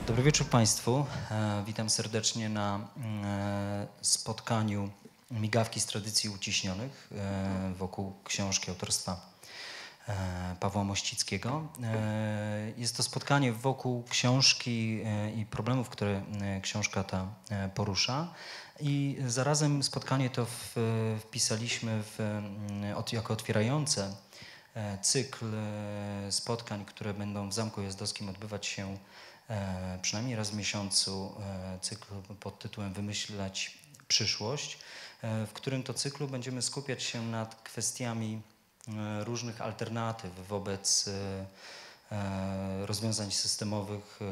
Dobry wieczór Państwu. Witam serdecznie na spotkaniu Migawki z tradycji uciśnionych wokół książki autorstwa Pawła Mościckiego. Jest to spotkanie wokół książki i problemów, które książka ta porusza. I zarazem spotkanie to wpisaliśmy jako otwierające cykl spotkań, które będą w Zamku Jazdowskim odbywać się przynajmniej raz w miesiącu, cykl pod tytułem Wymyślać przyszłość, w którym to cyklu będziemy skupiać się nad kwestiami różnych alternatyw wobec rozwiązań systemowych,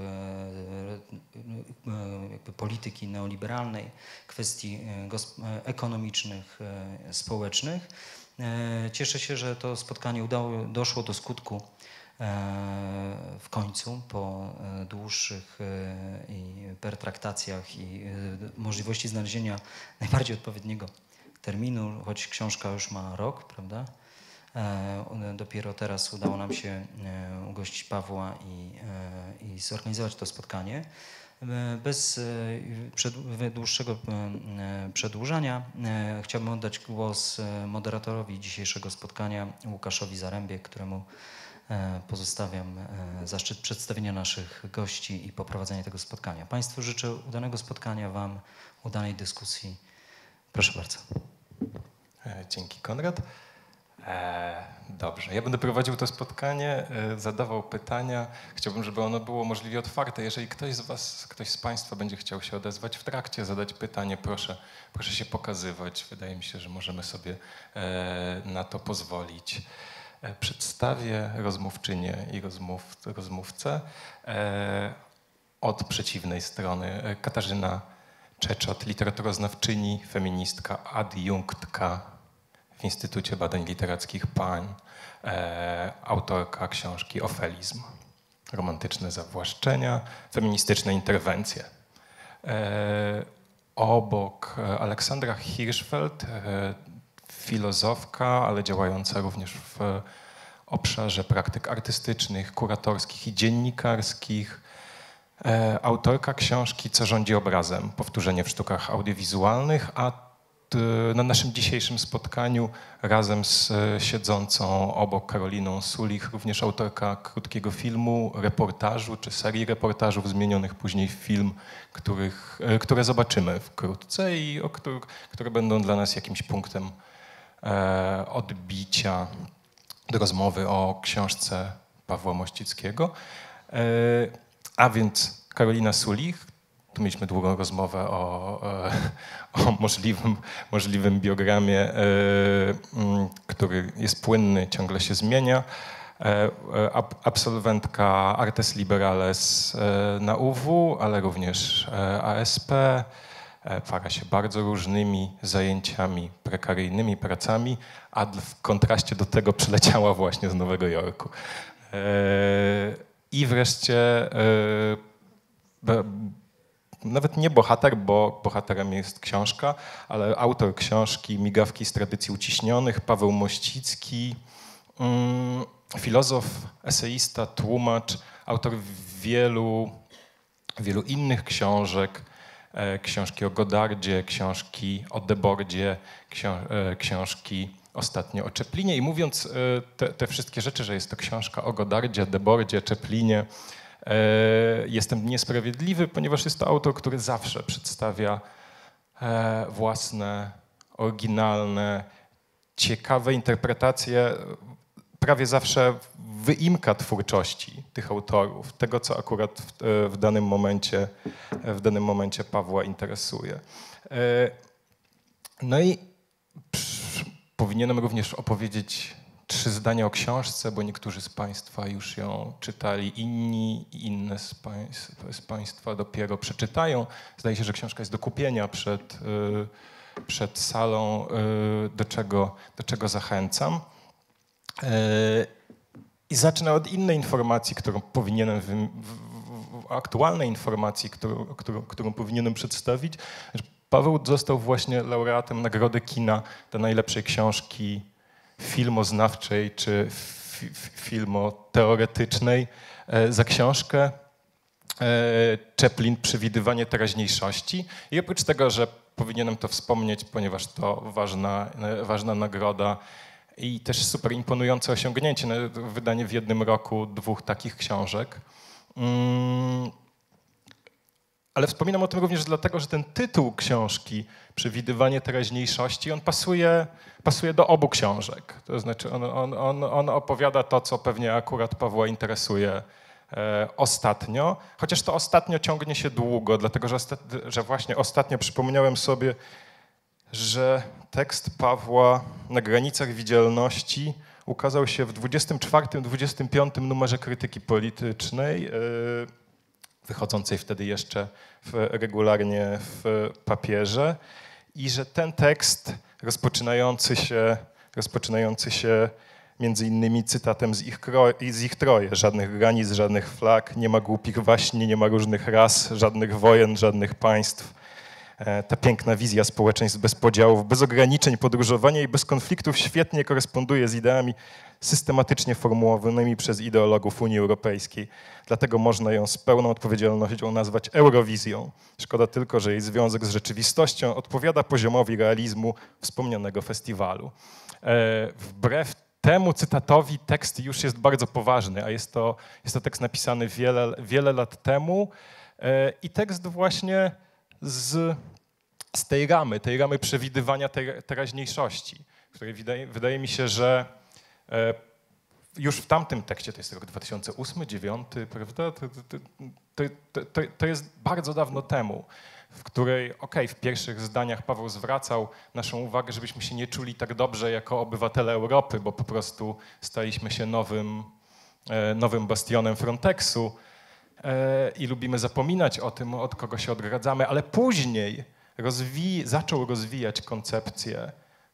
polityki neoliberalnej, kwestii ekonomicznych, społecznych. Cieszę się, że to spotkanie doszło do skutku w końcu, po dłuższych pertraktacjach i możliwości znalezienia najbardziej odpowiedniego terminu, choć książka już ma rok, prawda? Dopiero teraz udało nam się ugościć Pawła i zorganizować to spotkanie. Bez dłuższego przedłużania chciałbym oddać głos moderatorowi dzisiejszego spotkania, Łukaszowi Zarębie, któremu pozostawiam zaszczyt przedstawienia naszych gości i poprowadzenia tego spotkania. Państwu życzę udanego spotkania, Wam udanej dyskusji. Proszę bardzo. Dzięki, Konrad. Dobrze, ja będę prowadził to spotkanie, zadawał pytania. Chciałbym, żeby ono było możliwie otwarte. Jeżeli ktoś z Państwa będzie chciał się odezwać w trakcie, zadać pytanie, proszę się pokazywać. Wydaje mi się, że możemy sobie na to pozwolić. Przedstawię rozmówczynię i rozmówcę. Od przeciwnej strony Katarzyna Czeczot, literaturoznawczyni, feministka, adiunktka w Instytucie Badań Literackich PAN, autorka książki Ofelizm. Romantyczne zawłaszczenia, feministyczne interwencje. Obok Aleksandra Hirschfeld, filozofka, ale działająca również w obszarze praktyk artystycznych, kuratorskich i dziennikarskich. Autorka książki Co rządzi obrazem? Powtórzenie w sztukach audiowizualnych, a na naszym dzisiejszym spotkaniu razem z siedzącą obok Karoliną Sulich, również autorka krótkiego filmu, reportażu czy serii reportażów zmienionych później w film, które zobaczymy wkrótce i które będą dla nas jakimś punktem odbicia do rozmowy o książce Pawła Mościckiego. A więc Karolina Sulich. Tu mieliśmy długą rozmowę o możliwym biogramie, który jest płynny, ciągle się zmienia. Absolwentka Artes Liberales na UW, ale również ASP. Para się bardzo różnymi zajęciami, prekaryjnymi pracami, a w kontraście do tego przyleciała właśnie z Nowego Jorku. I wreszcie nawet nie bohater, bo bohaterem jest książka, ale autor książki Migawki z tradycji uciśnionych, Paweł Mościcki, filozof, eseista, tłumacz, autor wielu innych książek, książki o Godardzie, książki o Debordzie, książki ostatnio o Czeplinie. I mówiąc te wszystkie rzeczy, że jest to książka o Godardzie, Debordzie, Czeplinie, jestem niesprawiedliwy, ponieważ jest to autor, który zawsze przedstawia własne, oryginalne, ciekawe interpretacje, prawie zawsze wyimka twórczości tych autorów, tego, co akurat w danym momencie Pawła interesuje. No i powinienem również opowiedzieć 3 zdania o książce, bo niektórzy z Państwa już ją czytali, inni i inne z Państwa dopiero przeczytają. Zdaje się, że książka jest do kupienia przed salą, do czego zachęcam. I zacznę od innej informacji, którą powinienem, aktualnej informacji, którą powinienem przedstawić. Paweł został właśnie laureatem Nagrody Kina do najlepszej książki filmoznawczej czy filmoteoretycznej za książkę Chaplin, Przewidywanie teraźniejszości. I oprócz tego, że powinienem to wspomnieć, ponieważ to ważna nagroda i też super imponujące osiągnięcie, wydanie w jednym roku 2 takich książek. Ale wspominam o tym również dlatego, że ten tytuł książki, Przewidywanie teraźniejszości, on pasuje do obu książek. To znaczy on opowiada to, co pewnie akurat Pawła interesuje ostatnio, chociaż to ostatnio ciągnie się długo, dlatego że właśnie ostatnio przypomniałem sobie, że tekst Pawła Na granicach widzialności ukazał się w 24-25 numerze Krytyki Politycznej, wychodzącej wtedy jeszcze regularnie w papierze, i że ten tekst rozpoczynający się między innymi cytatem z ich troje: żadnych granic, żadnych flag, nie ma głupich waśni, nie ma różnych ras, żadnych wojen, żadnych państw. Ta piękna wizja społeczeństw bez podziałów, bez ograniczeń podróżowania i bez konfliktów świetnie koresponduje z ideami systematycznie formułowanymi przez ideologów Unii Europejskiej. Dlatego można ją z pełną odpowiedzialnością nazwać Eurowizją. Szkoda tylko, że jej związek z rzeczywistością odpowiada poziomowi realizmu wspomnianego festiwalu. Wbrew temu cytatowi tekst już jest bardzo poważny, a jest to tekst napisany wiele lat temu i tekst właśnie z tej ramy przewidywania teraźniejszości, której wydaje mi się, że już w tamtym tekście, to jest rok 2008-2009, prawda? To jest bardzo dawno temu, w której, w pierwszych zdaniach Paweł zwracał naszą uwagę, żebyśmy się nie czuli tak dobrze jako obywatele Europy, bo po prostu staliśmy się nowym bastionem Frontexu i lubimy zapominać o tym, od kogo się odgradzamy, ale później zaczął rozwijać koncepcję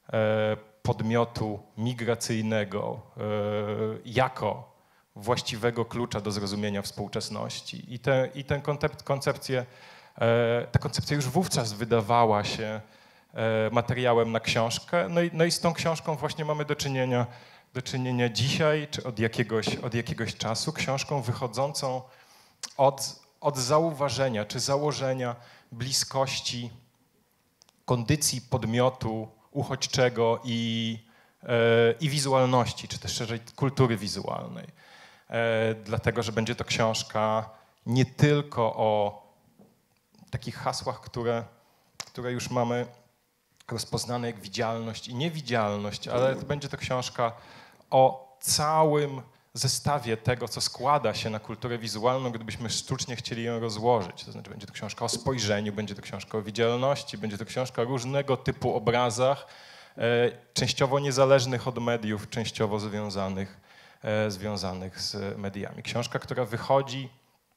podmiotu migracyjnego jako właściwego klucza do zrozumienia współczesności. I tę koncepcję, ta koncepcja już wówczas wydawała się materiałem na książkę. No i z tą książką właśnie mamy do czynienia dzisiaj, czy od jakiegoś czasu, książką wychodzącą od zauważenia czy założenia bliskości kondycji podmiotu uchodźczego i wizualności, czy też szerzej kultury wizualnej. Dlatego, że będzie to książka nie tylko o takich hasłach, które już mamy rozpoznane jak widzialność i niewidzialność, ale będzie to książka o całym zestawie tego, co składa się na kulturę wizualną, gdybyśmy sztucznie chcieli ją rozłożyć. To znaczy będzie to książka o spojrzeniu, będzie to książka o widzialności, będzie to książka o różnego typu obrazach, częściowo niezależnych od mediów, częściowo związanych z mediami. Książka, która wychodzi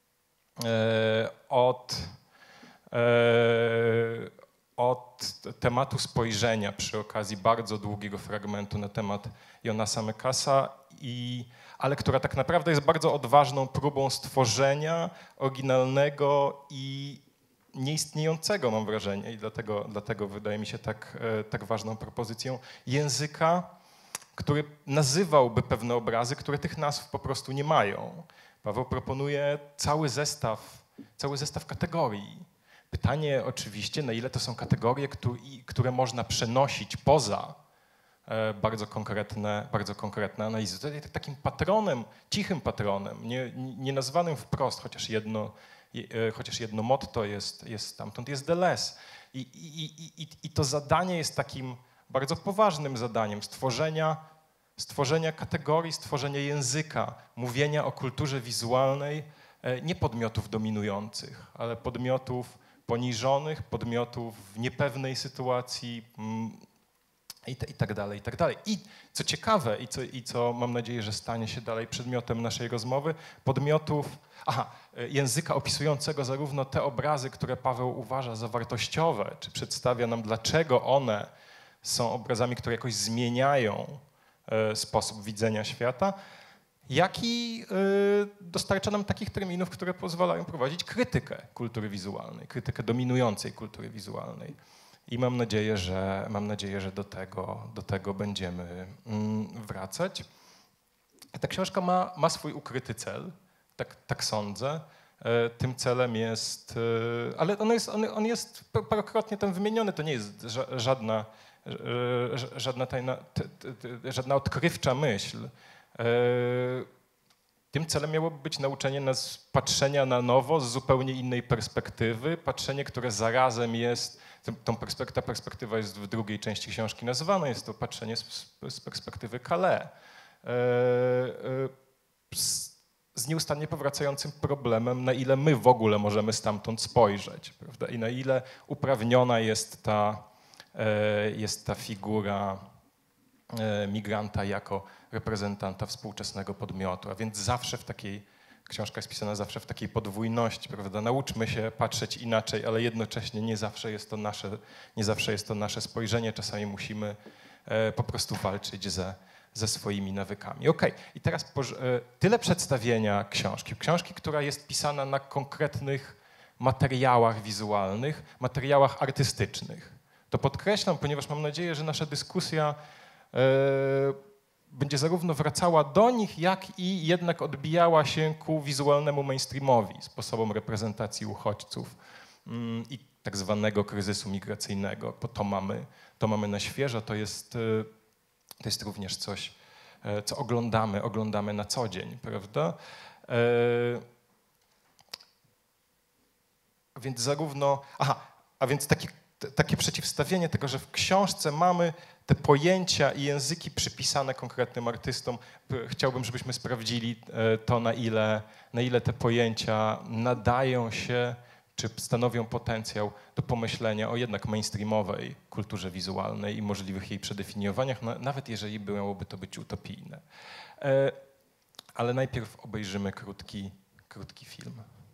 od tematu spojrzenia przy okazji bardzo długiego fragmentu na temat Jonasa Mekasa, ale która tak naprawdę jest bardzo odważną próbą stworzenia oryginalnego i nieistniejącego, mam wrażenie, i dlatego wydaje mi się tak ważną propozycją, języka, który nazywałby pewne obrazy, które tych nazw po prostu nie mają. Paweł proponuje cały zestaw kategorii. Pytanie oczywiście, na ile to są kategorie, które można przenosić poza bardzo konkretne analizy. Tutaj takim patronem, cichym patronem, nie nazwanym wprost, chociaż jedno motto jest stamtąd, jest Deleuze. I to zadanie jest takim bardzo poważnym zadaniem stworzenia kategorii, stworzenia języka, mówienia o kulturze wizualnej, nie podmiotów dominujących, ale podmiotów poniżonych, podmiotów w niepewnej sytuacji i tak dalej, i tak dalej. I co ciekawe i co mam nadzieję, że stanie się dalej przedmiotem naszej rozmowy, języka opisującego zarówno te obrazy, które Paweł uważa za wartościowe, czy przedstawia nam, dlaczego one są obrazami, które jakoś zmieniają sposób widzenia świata, jak i dostarcza nam takich terminów, które pozwalają prowadzić krytykę kultury wizualnej, krytykę dominującej kultury wizualnej. I mam nadzieję, że do tego będziemy wracać. Ta książka ma swój ukryty cel, tak sądzę. Tym celem jest, ale on jest parokrotnie tam wymieniony, to nie jest żadna tajna, żadna odkrywcza myśl. Tym celem miałoby być nauczenie nas patrzenia na nowo z zupełnie innej perspektywy, patrzenie, które zarazem jest, ta perspektywa jest w drugiej części książki nazywana, jest to patrzenie z perspektywy Calais. Z nieustannie powracającym problemem, na ile my w ogóle możemy stamtąd spojrzeć, prawda? I na ile uprawniona jest ta figura migranta jako reprezentanta współczesnego podmiotu. A więc zawsze książka jest pisana zawsze w takiej podwójności, prawda? Nauczmy się patrzeć inaczej, ale jednocześnie nie zawsze jest to nasze spojrzenie. Czasami musimy po prostu walczyć ze swoimi nawykami. Okej, i teraz tyle przedstawienia książki, która jest pisana na konkretnych materiałach wizualnych, materiałach artystycznych. To podkreślam, ponieważ mam nadzieję, że nasza dyskusja będzie zarówno wracała do nich, jak i jednak odbijała się ku wizualnemu mainstreamowi, sposobom reprezentacji uchodźców i tak zwanego kryzysu migracyjnego, bo to mamy na świeżo, to jest również coś, co oglądamy na co dzień, prawda? Więc takie przeciwstawienie tego, że w książce mamy te pojęcia i języki przypisane konkretnym artystom. Chciałbym, żebyśmy sprawdzili to, na ile te pojęcia nadają się, czy stanowią potencjał do pomyślenia o jednak mainstreamowej kulturze wizualnej i możliwych jej przedefiniowaniach, nawet jeżeli miałoby to być utopijne. Ale najpierw obejrzymy krótki film.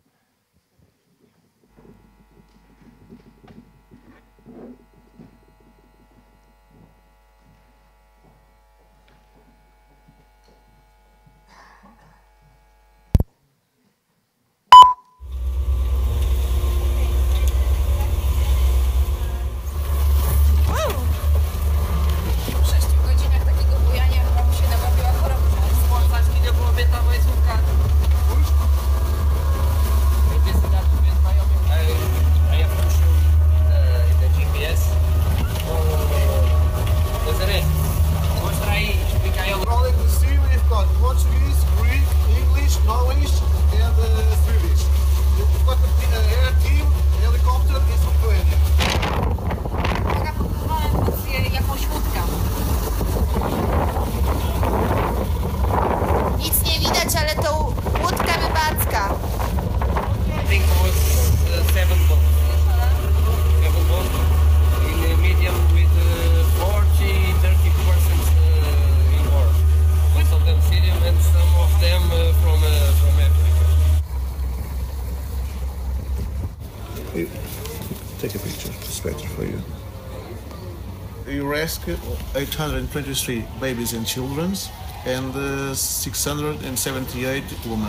Take a picture, it's better for you. You rescued 823 babies and children and 678 women.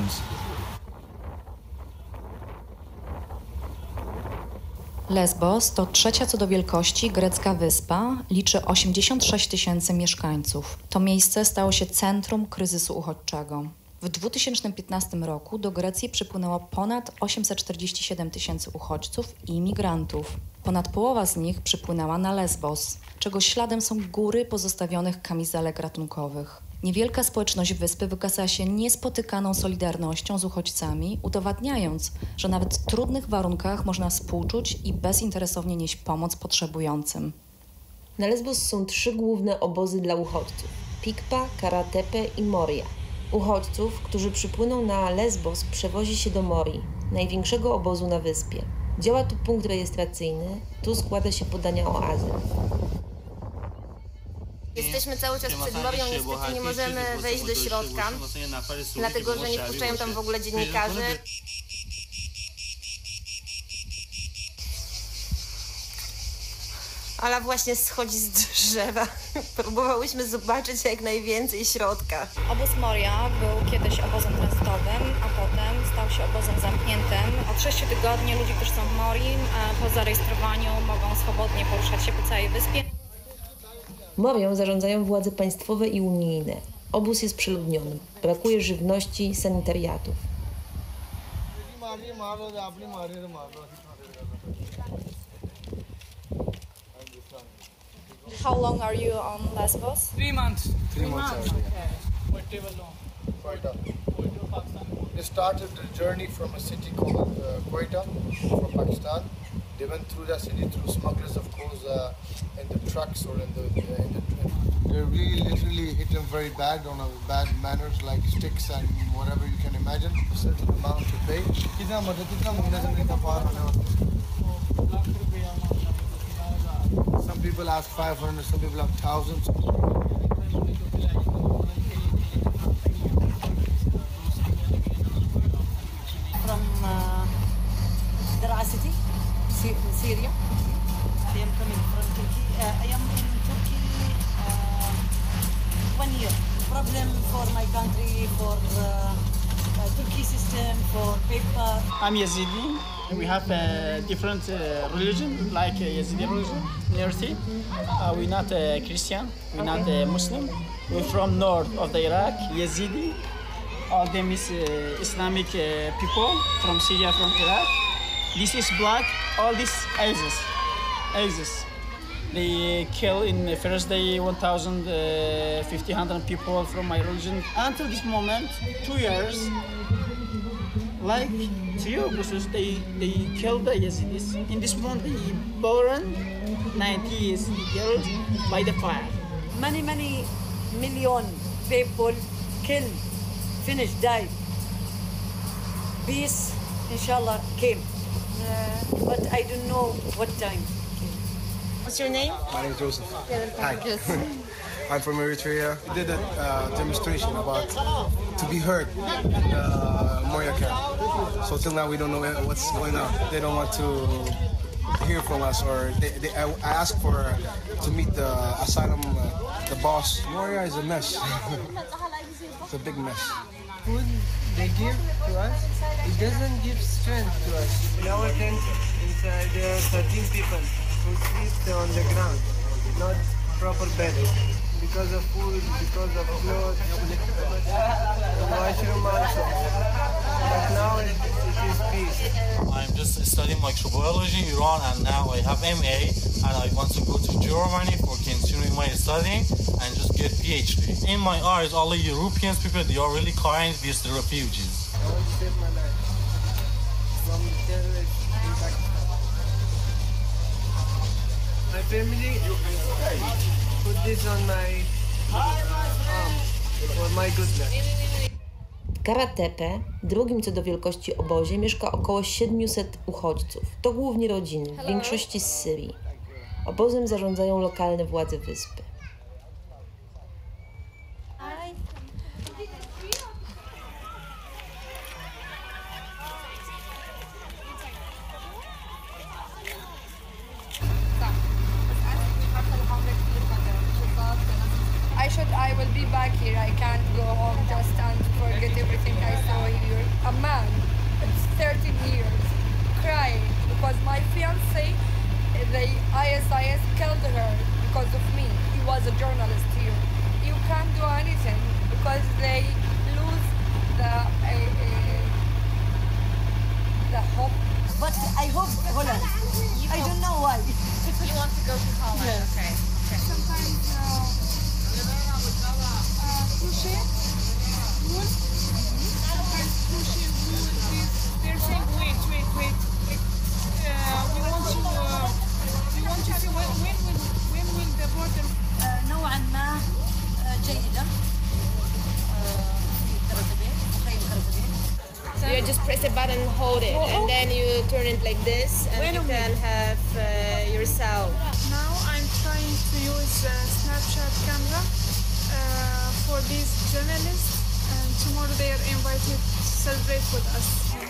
Lesbos to trzecia co do wielkości grecka wyspa, liczy 86 000 mieszkańców. To miejsce stało się centrum kryzysu uchodźczego. W 2015 roku do Grecji przypłynęło ponad 847 000 uchodźców i imigrantów. Ponad połowa z nich przypłynęła na Lesbos, czego śladem są góry pozostawionych kamizelek ratunkowych. Niewielka społeczność wyspy wykazała się niespotykaną solidarnością z uchodźcami, udowadniając, że nawet w trudnych warunkach można współczuć i bezinteresownie nieść pomoc potrzebującym. Na Lesbos są 3 główne obozy dla uchodźców: Pikpa, Karatepe i Moria. Uchodźców, którzy przypłyną na Lesbos, przewozi się do Morii, największego obozu na wyspie. Działa tu punkt rejestracyjny, tu składa się podania o azyl. Jesteśmy cały czas przed Morią, niestety nie możemy wejść do środka, dlatego że nie wpuszczają tam w ogóle dziennikarzy. Ala właśnie schodzi z drzewa. Próbowałyśmy zobaczyć jak najwięcej środka. Obóz Moria był kiedyś obozem tranzytowym, a potem stał się obozem zamkniętym. Od 6 tygodni ludzie, którzy są w Morii, po zarejestrowaniu mogą swobodnie poruszać się po całej wyspie. Morią zarządzają władze państwowe i unijne. Obóz jest przeludniony. Brakuje żywności i sanitariatów. How long are you on Lesbos? 3 months. 3 months already. What table long? Quetta. They started the journey from a city called Quetta from Pakistan. They went through that city through smugglers, of course, in the trucks or in the they really literally hit them very bad on a bad manners like sticks and whatever you can imagine. A certain amount to pay. Some people ask 500, some people have thousands. From Daraa city, Syria. I am coming from Turkey. I am in Turkey 1 year. Problem for my country, for Turkey system, for paper. I'm Yazidi. We have a different religion, like Yazidi religion, minority. We're not Christian, we're not Muslim. We're from north of the Iraq, Yazidi. All them is Islamic people from Syria, from Iraq. This is black, all this ISIS. They kill in the first day 1,500 people from my religion. Until this moment, 2 years, like to you, because they killed the Yazidis. In this month, they born 90 Yazidi girls by the fire. Many million people killed, finished, died. Peace, inshallah, came. But I don't know what time. What's your name? My name is Joseph. Hi. I'm from Eritrea. We did a demonstration about to be heard in Moria camp. So till now we don't know what's going on. They don't want to hear from us, or I asked to meet the asylum, the boss. Moria is a mess. It's a big mess. Food they give to us, it doesn't give strength to us. In our tent, inside there are 13 people who sleep on the ground, not proper bed. Because of food, because of clothes, washroom also. But now it is peace. I'm just studying microbiology in Iran, and now I have MA, and I want to go to Germany for continuing my studying and just get PhD. In my eyes, all the European people, they are really kind with the refugees. I want to save my life from terrorists in Pakistan. My family put this on my arm for my good luck. W Karatepe, drugim co do wielkości obozie, mieszka około 700 uchodźców. To głównie rodziny, w większości z Syrii. Obozem zarządzają lokalne władze wyspy. I will be back here. I can't go home just and forget everything I saw here. A man, it's 13 years, crying because my fiancé, the ISIS killed her because of me. He was a journalist here. You can't do anything because they lose the hope. But I hope Holland. I don't know why. You want to go to Holland? Yes. Okay. Sometimes pushing wood. Sometimes pushing wood. They're saying, wait. We want to see when will the border. نوعا ما جيدة. You just press a button, hold it, and then you turn it like this, and you can have yourself. Now I'm trying to use a Snapchat camera for these journalists, and tomorrow they are invited to celebrate with us.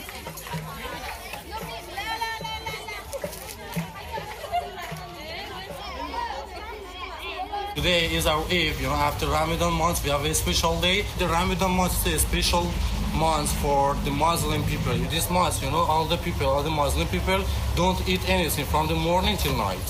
Today is our Eid, after Ramadan month, we have a special day. The Ramadan month is a special month for the Muslim people. This month, all the Muslim people don't eat anything from the morning till night.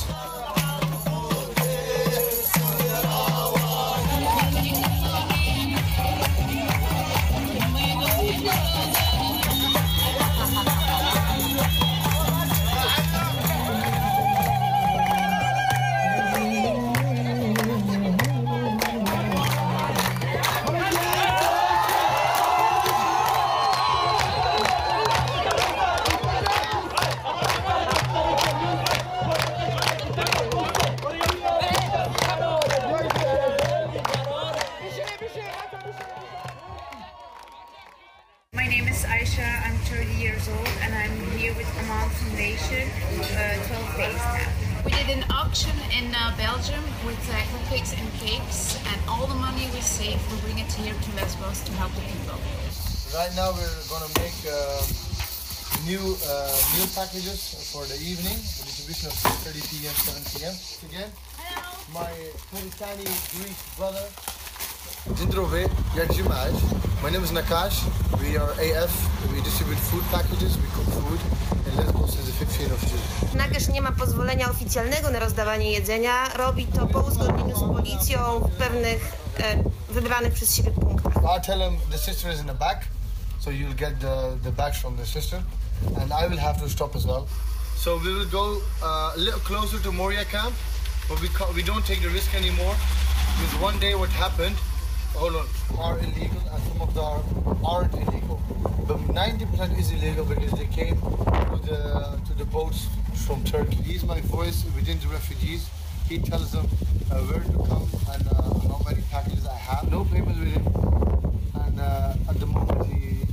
years old, and I'm here with Amman Foundation 12 days now. We did an auction in Belgium with cupcakes and cakes, and all the money we save, we bring it here to Lesbos to help the people. Right now we're going to make new meal packages for the evening, the distribution of 6:30 p.m., 7 p.m. Again, my Pakistani Greek brother. Dzień dobry, jak się masz? My name is Nakash. We are AF. We distribute food packages. We cook food. And Lesbos is the 15th of June. Nakash nie ma pozwolenia oficjalnego na rozdawanie jedzenia. Robi to po uzgodnieniu z policją w pewnych wybranych przez siebie punktach. I'll tell him the sister is in the back, so you'll get the bags from the sister, and I will have to stop as well. So we will go a little closer to Moria camp, but we don't take the risk anymore, because one day what happened, are illegal and some of them aren't illegal. But 90% is illegal because they came to the boats from Turkey. He's my voice within the refugees. He tells them where to come and how many packages I have. No payments with him. And at the moment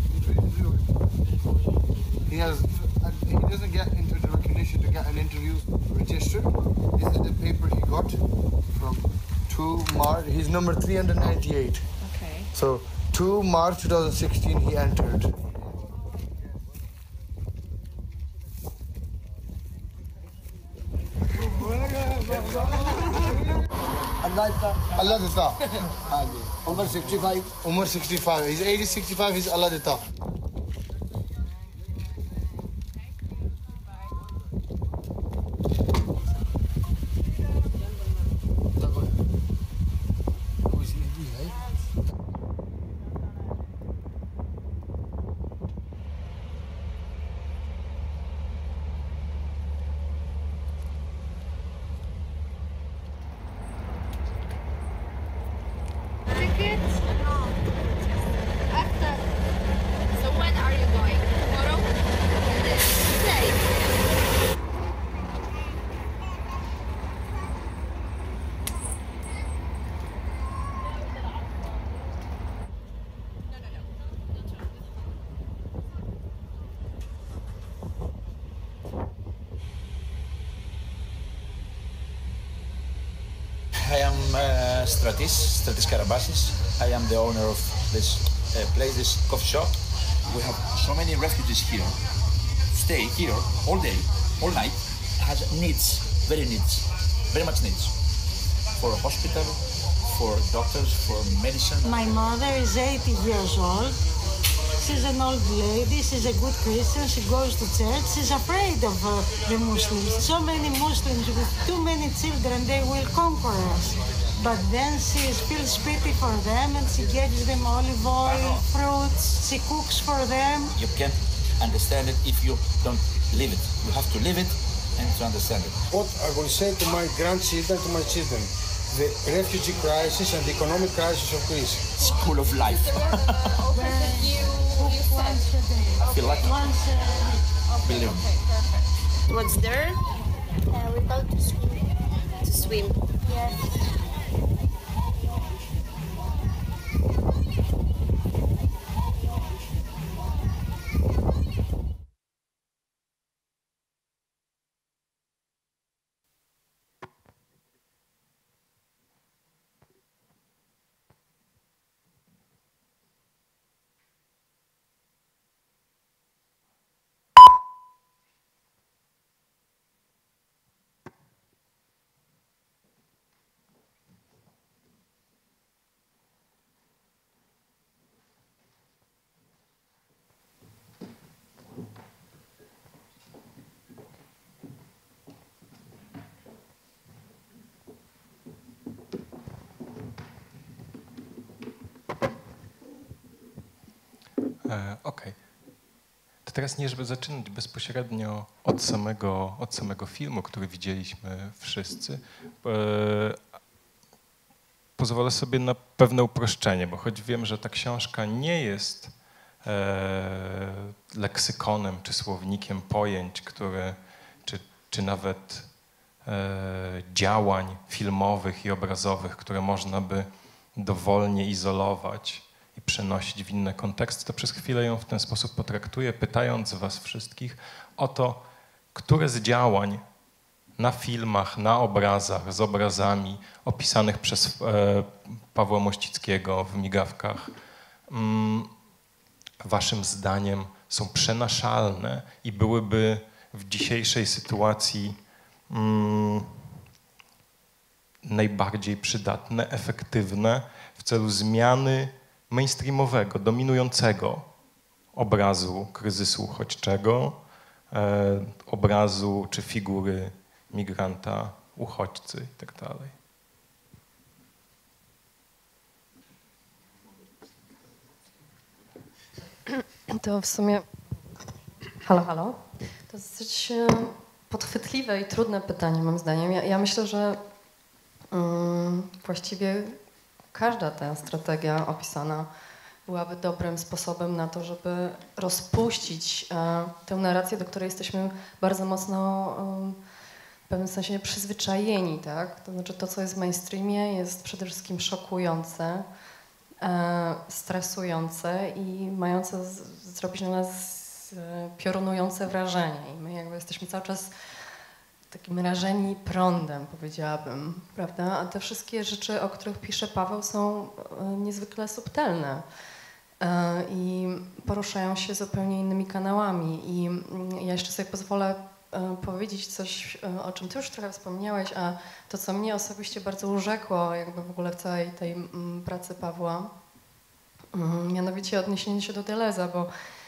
he doesn't get into the recognition to get an interview registered. This is the paper he got from 2 March. He's number 398. Okay. So 2 March 2016 he entered. Allah Data. Umar 65. Umar 65. He's 80, 65. He's Allah Data. Tickets? No. After. So when are you going? Tomorrow? Today. I am Stratis Karabasis. I am the owner of this place, this coffee shop. We have so many refugees here, stay here all day, all night. Has needs, very much needs. For a hospital, for doctors, for medicine. My mother is 80 years old. She's an old lady, she's a good Christian, she goes to church, she's afraid of the Muslims. So many Muslims with too many children, they will conquer us. But then she feels pity for them and she gives them olive oil, fruits, she cooks for them. You can't understand it if you don't live it. You have to live it and to understand it. What I will say to my grandchildren, to my children, the refugee crisis and the economic crisis of Greece. School of life. I feel lucky. Believe me. What's there? We go to swim. To swim. Yes. Okej. To teraz nie, żeby zaczynać bezpośrednio od samego filmu, który widzieliśmy wszyscy, pozwolę sobie na pewne uproszczenie, bo choć wiem, że ta książka nie jest leksykonem czy słownikiem pojęć, które, czy nawet działań filmowych i obrazowych, które można by dowolnie izolować i przenosić w inne konteksty, to przez chwilę ją w ten sposób potraktuję, pytając was wszystkich o to, które z działań na filmach, na obrazach, z obrazami opisanych przez Pawła Mościckiego w Migawkach waszym zdaniem są przenaszalne i byłyby w dzisiejszej sytuacji najbardziej przydatne, efektywne w celu zmiany mainstreamowego, dominującego obrazu kryzysu uchodźczego, obrazu czy figury migranta, uchodźcy itd. To w sumie... Halo? To dosyć podchwytliwe i trudne pytanie, moim zdaniem. Ja myślę, że właściwie każda ta strategia opisana byłaby dobrym sposobem na to, żeby rozpuścić tę narrację, do której jesteśmy bardzo mocno w pewnym sensie przyzwyczajeni, tak? To znaczy to, co jest w mainstreamie, jest przede wszystkim szokujące, stresujące i mające zrobić na nas piorunujące wrażenie. I my jakby jesteśmy cały czas takim rażeni prądem, powiedziałabym, prawda? A te wszystkie rzeczy, o których pisze Paweł, są niezwykle subtelne i poruszają się zupełnie innymi kanałami. I ja jeszcze sobie pozwolę powiedzieć coś, o czym ty już trochę wspomniałeś, a to, co mnie osobiście bardzo urzekło jakby w ogóle w całej tej pracy Pawła, mianowicie odniesienie się do Deleuze'a, bo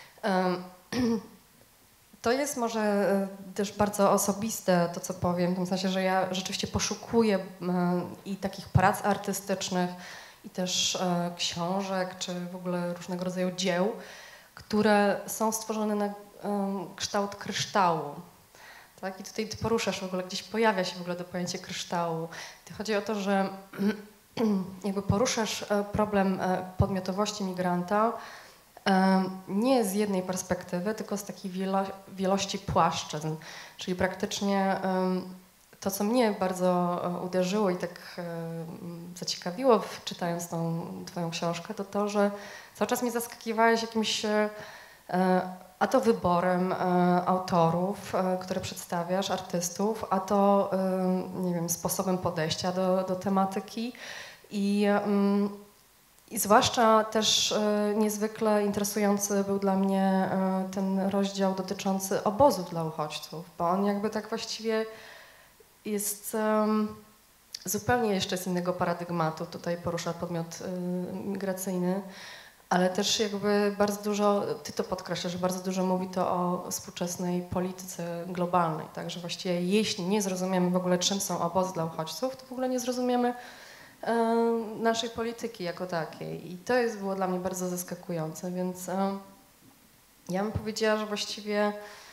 to jest może też bardzo osobiste to, co powiem, w tym sensie, że ja rzeczywiście poszukuję i takich prac artystycznych, i też książek, czy w ogóle różnego rodzaju dzieł, które są stworzone na kształt kryształu. Tak? I tutaj ty poruszasz w ogóle, gdzieś pojawia się w ogóle to pojęcie kryształu. Chodzi o to, że jakby poruszasz problem podmiotowości migranta nie z jednej perspektywy, tylko z takiej wielości płaszczyzn. Czyli praktycznie to, co mnie bardzo uderzyło i tak zaciekawiło, czytając tą twoją książkę, to to, że cały czas mnie zaskakiwałeś jakimś a to wyborem autorów, które przedstawiasz, artystów, a to, nie wiem, sposobem podejścia do tematyki i zwłaszcza też niezwykle interesujący był dla mnie ten rozdział dotyczący obozów dla uchodźców, bo on jakby tak właściwie jest zupełnie jeszcze z innego paradygmatu. Tutaj porusza podmiot migracyjny, ale też jakby bardzo dużo, ty to podkreślasz, że bardzo dużo mówi to o współczesnej polityce globalnej, także właściwie jeśli nie zrozumiemy w ogóle, czym są obozy dla uchodźców, to w ogóle nie zrozumiemy naszej polityki jako takiej. I to było dla mnie bardzo zaskakujące, więc ja bym powiedziała, że właściwie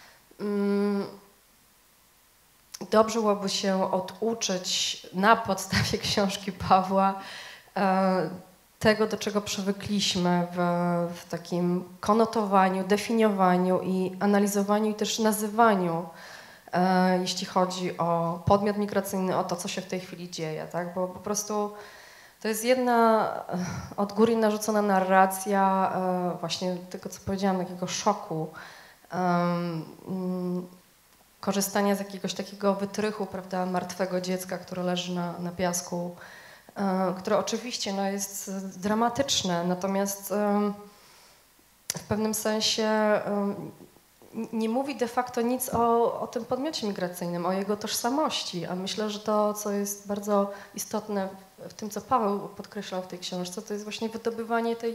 dobrze byłoby się oduczyć na podstawie książki Pawła tego, do czego przywykliśmy w takim konotowaniu, definiowaniu i analizowaniu i też nazywaniu, jeśli chodzi o podmiot migracyjny, o to, co się w tej chwili dzieje, tak? Bo po prostu to jest jedna od góry narzucona narracja właśnie tego, co powiedziałam, takiego szoku, korzystania z jakiegoś takiego wytrychu, prawda, martwego dziecka, które leży na piasku, które oczywiście no, jest dramatyczne, natomiast w pewnym sensie nie mówi de facto nic o tym podmiocie migracyjnym, o jego tożsamości, a myślę, że to, co jest bardzo istotne w tym, co Paweł podkreślał w tej książce, to jest właśnie wydobywanie tej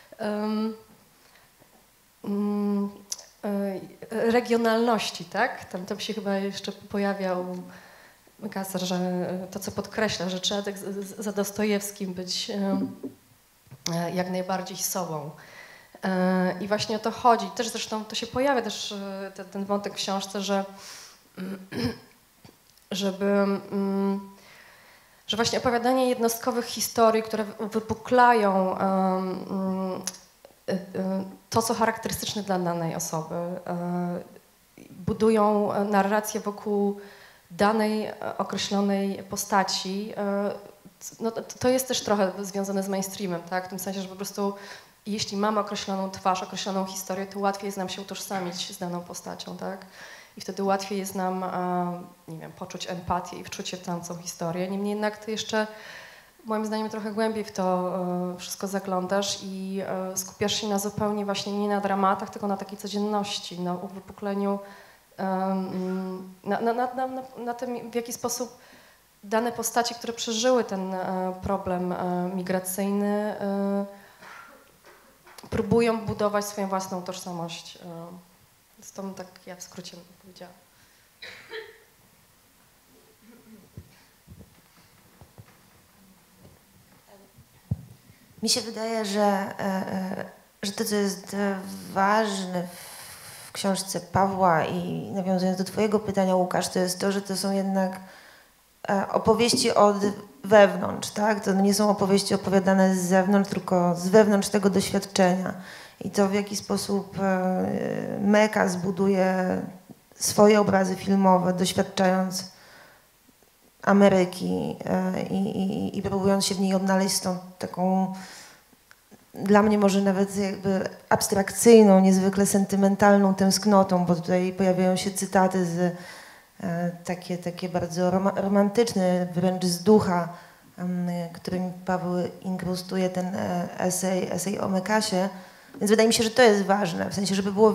regionalności, tak? Tam się chyba jeszcze pojawiał Kasar, że to, co podkreśla, że trzeba tak za Dostojewskim być jak najbardziej sobą. I właśnie o to chodzi. Też zresztą to się pojawia też ten wątek w książce, że właśnie opowiadanie jednostkowych historii, które wypuklają to, co charakterystyczne dla danej osoby, budują narrację wokół danej określonej postaci, no to jest też trochę związane z mainstreamem, tak? W tym sensie, że po prostu I jeśli mamy określoną twarz, określoną historię, to łatwiej jest nam się utożsamić z daną postacią, tak? I wtedy łatwiej jest nam, nie wiem, poczuć empatię i wczuć się w tamtą historię. Niemniej jednak ty jeszcze, moim zdaniem, trochę głębiej w to wszystko zaglądasz i skupiasz się na zupełnie właśnie nie na dramatach, tylko na takiej codzienności, na uwypukleniu, na tym, w jaki sposób dane postacie, które przeżyły ten problem migracyjny, próbują budować swoją własną tożsamość. Więc to tak ja w skrócie powiedziałam. Mi się wydaje, że to, co jest ważne w książce Pawła i nawiązując do twojego pytania, Łukasz, to jest to, że to są jednak opowieści od wewnątrz, tak? To nie są opowieści opowiadane z zewnątrz, tylko z wewnątrz tego doświadczenia. I to, w jaki sposób Meka zbuduje swoje obrazy filmowe, doświadczając Ameryki i próbując się w niej odnaleźć z tą taką, dla mnie może nawet jakby abstrakcyjną, niezwykle sentymentalną tęsknotą, bo tutaj pojawiają się cytaty z takie bardzo romantyczne, wręcz z ducha, którym Paweł inkrustuje ten esej o Mekasie. Więc wydaje mi się, że to jest ważne, w sensie, żeby było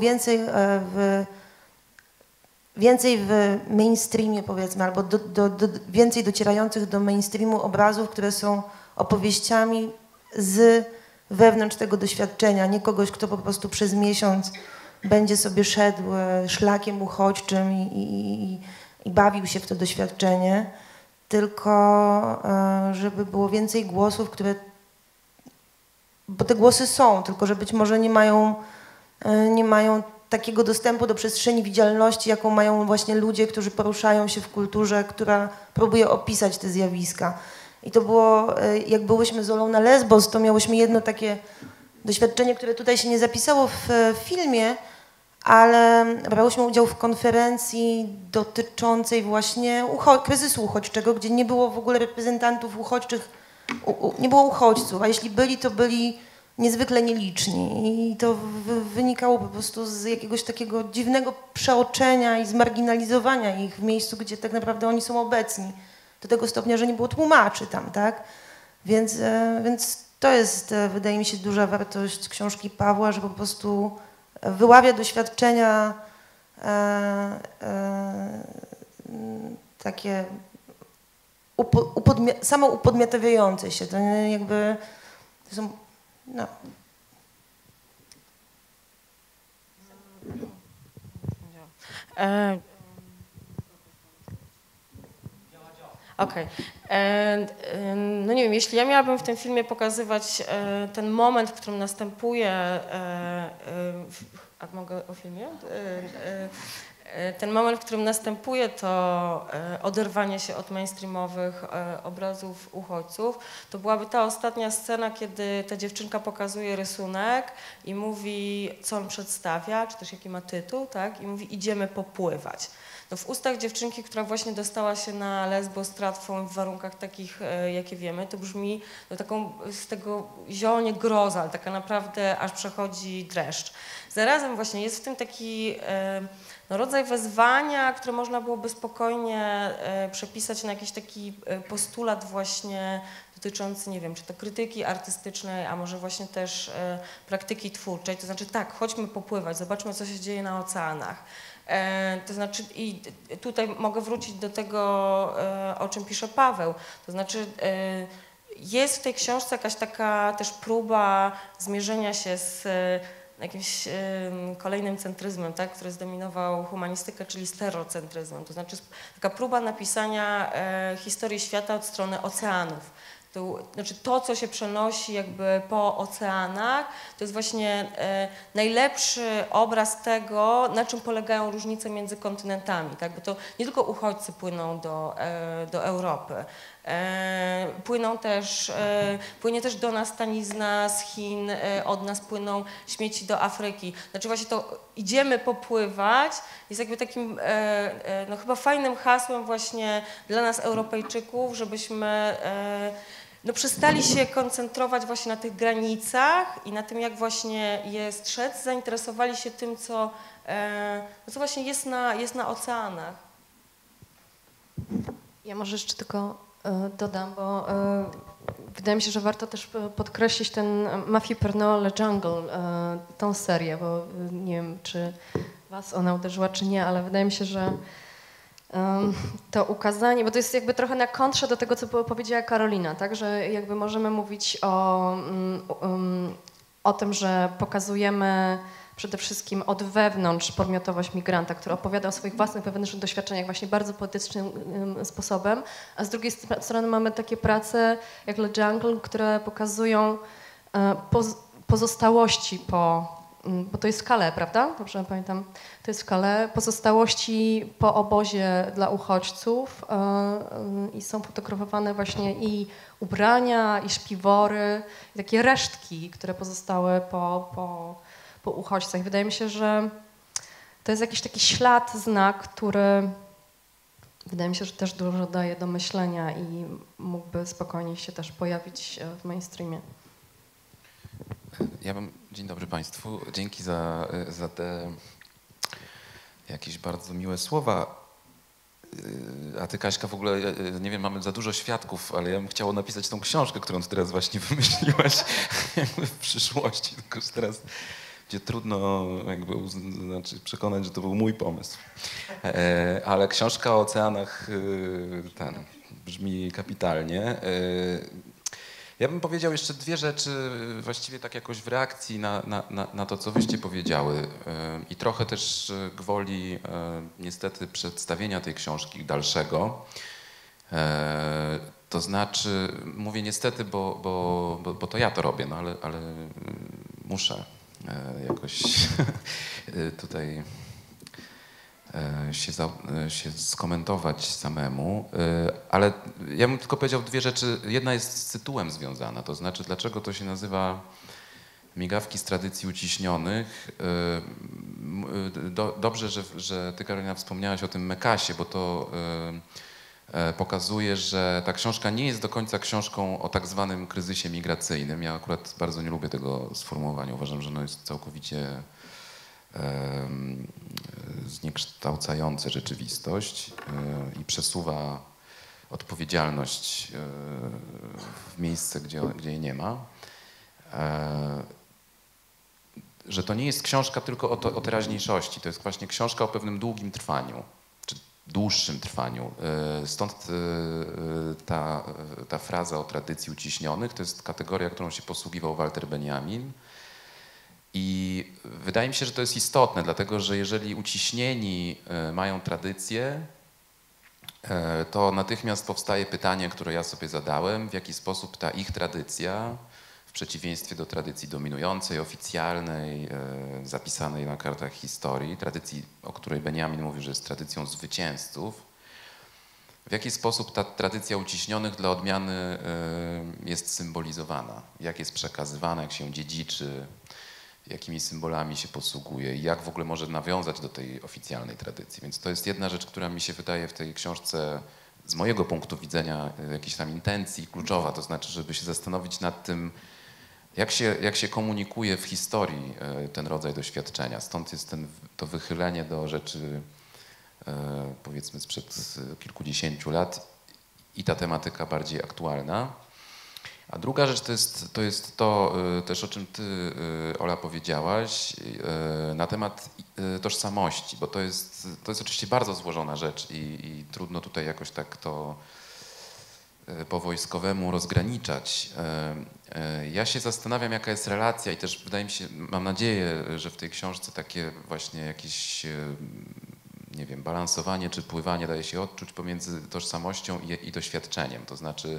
więcej w mainstreamie, powiedzmy, albo więcej docierających do mainstreamu obrazów, które są opowieściami z wewnątrz tego doświadczenia, nie kogoś, kto po prostu przez miesiąc będzie sobie szedł szlakiem uchodźczym i bawił się w to doświadczenie, tylko żeby było więcej głosów, które, bo te głosy są, tylko że być może nie mają takiego dostępu do przestrzeni widzialności, jaką mają właśnie ludzie, którzy poruszają się w kulturze, która próbuje opisać te zjawiska. I to było, jak byłyśmy z Olą na Lesbos, to miałyśmy jedno takie doświadczenie, które tutaj się nie zapisało w filmie, ale brałyśmy udział w konferencji dotyczącej właśnie kryzysu uchodźczego, gdzie nie było w ogóle reprezentantów uchodźczych, nie było uchodźców, a jeśli byli, to byli niezwykle nieliczni i to wynikało po prostu z jakiegoś takiego dziwnego przeoczenia i zmarginalizowania ich w miejscu, gdzie tak naprawdę oni są obecni. Do tego stopnia, że nie było tłumaczy tam, tak? Więc to jest, wydaje mi się, duża wartość książki Pawła, że po prostu wyławia doświadczenia takie samoupodmiotawiające się. To jakby to są, no. Okej. No nie wiem, jeśli ja miałabym w tym filmie pokazywać ten moment, w którym następuje, a mogę o filmie? Ten moment, w którym następuje to oderwanie się od mainstreamowych obrazów uchodźców, to byłaby ta ostatnia scena, kiedy ta dziewczynka pokazuje rysunek i mówi, co on przedstawia, czy też jaki ma tytuł, tak? I mówi, idziemy popływać. No w ustach dziewczynki, która właśnie dostała się na Lesbos tratwą w warunkach takich, jakie wiemy, to brzmi no taką z tego zionie groza, ale taka naprawdę aż przechodzi dreszcz. Zarazem właśnie jest w tym taki no, rodzaj wezwania, które można byłoby spokojnie przepisać na jakiś taki postulat właśnie dotyczący, nie wiem, czy to krytyki artystycznej, a może właśnie też praktyki twórczej. To znaczy tak, chodźmy popływać, zobaczmy, co się dzieje na oceanach. To znaczy, i tutaj mogę wrócić do tego, o czym pisze Paweł, to znaczy jest w tej książce jakaś taka też próba zmierzenia się z jakimś kolejnym centryzmem, tak, który zdominował humanistykę, czyli sterocentryzmem, to znaczy taka próba napisania historii świata od strony oceanów. To znaczy to, co się przenosi jakby po oceanach, to jest właśnie najlepszy obraz tego, na czym polegają różnice między kontynentami, tak? Bo to nie tylko uchodźcy płyną do Europy, płynie też do nas tanizna z Chin, od nas płyną śmieci do Afryki. Znaczy właśnie to idziemy popływać jest jakby takim no chyba fajnym hasłem właśnie dla nas Europejczyków, żebyśmy no przestali się koncentrować właśnie na tych granicach i na tym, jak właśnie je strzec, zainteresowali się tym, co właśnie jest na oceanach. Ja może jeszcze tylko dodam, bo wydaje mi się, że warto też podkreślić ten Matthew Pernod Le Jungle, tą serię, bo nie wiem, czy was ona uderzyła, czy nie, ale wydaje mi się, że to ukazanie, bo to jest jakby trochę na kontrze do tego, co powiedziała Karolina, tak, że jakby możemy mówić o tym, że pokazujemy przede wszystkim od wewnątrz podmiotowość migranta, który opowiada o swoich własnych wewnętrznych doświadczeniach właśnie bardzo poetycznym sposobem, a z drugiej strony mamy takie prace jak Le Jungle, które pokazują pozostałości bo to jest w Calais, prawda? Dobrze pamiętam. To jest w Calais. Pozostałości po obozie dla uchodźców i są fotografowane właśnie i ubrania, i śpiwory, i takie resztki, które pozostały po uchodźcach. Wydaje mi się, że to jest jakiś taki ślad, znak, który wydaje mi się, że też dużo daje do myślenia i mógłby spokojnie się też pojawić w mainstreamie. Dzień dobry Państwu. Dzięki za te jakieś bardzo miłe słowa. A ty, Kaśka, w ogóle, nie wiem, mamy za dużo świadków, ale ja bym chciał napisać tą książkę, którą ty teraz właśnie wymyśliłaś jakby w przyszłości, tylko że teraz będzie trudno jakby przekonać, że to był mój pomysł. Ale książka o oceanach brzmi kapitalnie. Ja bym powiedział jeszcze dwie rzeczy, właściwie tak jakoś w reakcji na to, co wyście powiedziały i trochę też gwoli niestety przedstawienia tej książki dalszego. To znaczy, mówię niestety, bo to ja to robię, no ale muszę jakoś tutaj się skomentować samemu, ale ja bym tylko powiedział dwie rzeczy. Jedna jest z tytułem związana, to znaczy dlaczego to się nazywa Migawki z tradycji uciśnionych. Dobrze, że ty, Karolina, wspomniałaś o tym Mekasie, bo to pokazuje, że ta książka nie jest do końca książką o tak zwanym kryzysie migracyjnym. Ja akurat bardzo nie lubię tego sformułowania. Uważam, że ono jest całkowicie zniekształcające rzeczywistość i przesuwa odpowiedzialność w miejsce, gdzie jej nie ma. Że to nie jest książka tylko o teraźniejszości, to jest właśnie książka o pewnym długim trwaniu, czy dłuższym trwaniu. Stąd ta fraza o tradycji uciśnionych, to jest kategoria, którą się posługiwał Walter Benjamin. I wydaje mi się, że to jest istotne, dlatego że jeżeli uciśnieni mają tradycję, to natychmiast powstaje pytanie, które ja sobie zadałem, w jaki sposób ta ich tradycja, w przeciwieństwie do tradycji dominującej, oficjalnej, zapisanej na kartach historii, tradycji, o której Benjamin mówił, że jest tradycją zwycięzców, w jaki sposób ta tradycja uciśnionych dla odmiany jest symbolizowana, jak jest przekazywana, jak się dziedziczy, jakimi symbolami się posługuje i jak w ogóle może nawiązać do tej oficjalnej tradycji. Więc to jest jedna rzecz, która mi się wydaje w tej książce z mojego punktu widzenia jakiejś tam intencji kluczowa, to znaczy, żeby się zastanowić nad tym, jak się komunikuje w historii ten rodzaj doświadczenia. Stąd jest to wychylenie do rzeczy powiedzmy sprzed kilkudziesięciu lat i ta tematyka bardziej aktualna. A druga rzecz to jest to też, o czym ty, Ola, powiedziałaś na temat tożsamości, bo to jest oczywiście bardzo złożona rzecz i trudno tutaj jakoś tak to po wojskowemu rozgraniczać. Ja się zastanawiam, jaka jest relacja i też wydaje mi się, mam nadzieję, że w tej książce takie właśnie jakieś, nie wiem, balansowanie czy pływanie daje się odczuć pomiędzy tożsamością i doświadczeniem. To znaczy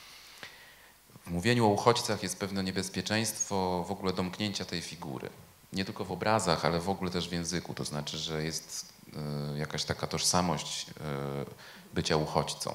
w mówieniu o uchodźcach jest pewne niebezpieczeństwo w ogóle domknięcia tej figury. Nie tylko w obrazach, ale w ogóle też w języku. To znaczy, że jest jakaś taka tożsamość bycia uchodźcą.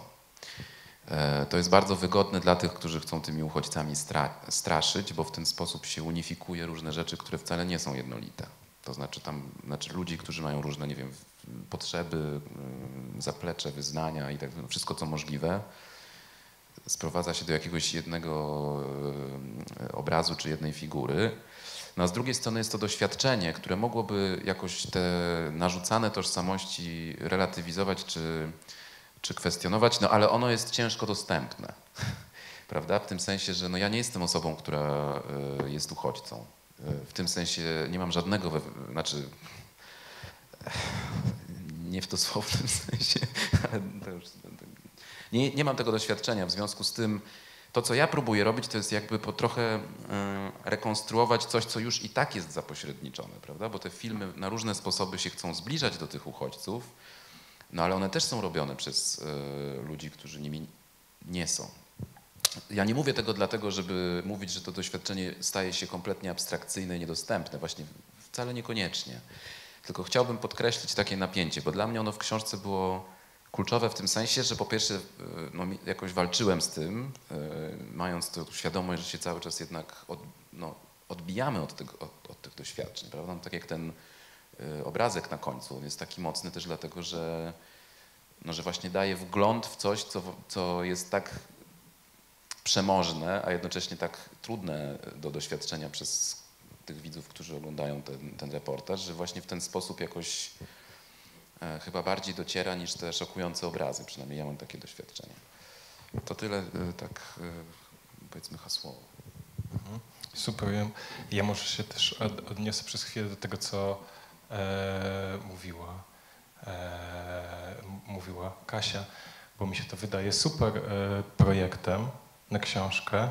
To jest bardzo wygodne dla tych, którzy chcą tymi uchodźcami straszyć, bo w ten sposób się unifikuje różne rzeczy, które wcale nie są jednolite. To znaczy ludzi, którzy mają różne, nie wiem, potrzeby, zaplecze, wyznania i tak wszystko, co możliwe, sprowadza się do jakiegoś jednego obrazu czy jednej figury. No a z drugiej strony jest to doświadczenie, które mogłoby jakoś te narzucane tożsamości relatywizować czy kwestionować, no ale ono jest ciężko dostępne, prawda? W tym sensie, że no ja nie jestem osobą, która jest uchodźcą. W tym sensie nie mam żadnego, znaczy nie w dosłownym sensie, ale to już, nie mam tego doświadczenia, w związku z tym to, co ja próbuję robić, to jest jakby trochę rekonstruować coś, co już i tak jest zapośredniczone, prawda? Bo te filmy na różne sposoby się chcą zbliżać do tych uchodźców, no ale one też są robione przez ludzi, którzy nimi nie są. Ja nie mówię tego dlatego, żeby mówić, że to doświadczenie staje się kompletnie abstrakcyjne i niedostępne. Właśnie wcale niekoniecznie. Tylko chciałbym podkreślić takie napięcie, bo dla mnie ono w książce było kluczowe w tym sensie, że po pierwsze no, jakoś walczyłem z tym, mając tę świadomość, że się cały czas jednak odbijamy od tych doświadczeń, prawda? No, tak jak ten obrazek na końcu, on jest taki mocny też dlatego, że, no, że właśnie daje wgląd w coś, co jest tak przemożne, a jednocześnie tak trudne do doświadczenia przez tych widzów, którzy oglądają ten reportaż, że właśnie w ten sposób jakoś chyba bardziej dociera niż te szokujące obrazy. Przynajmniej ja mam takie doświadczenie. To tyle tak powiedzmy hasłowo. Super. Ja może się też odniosę przez chwilę do tego, co mówiła Kasia, bo mi się to wydaje super projektem na książkę,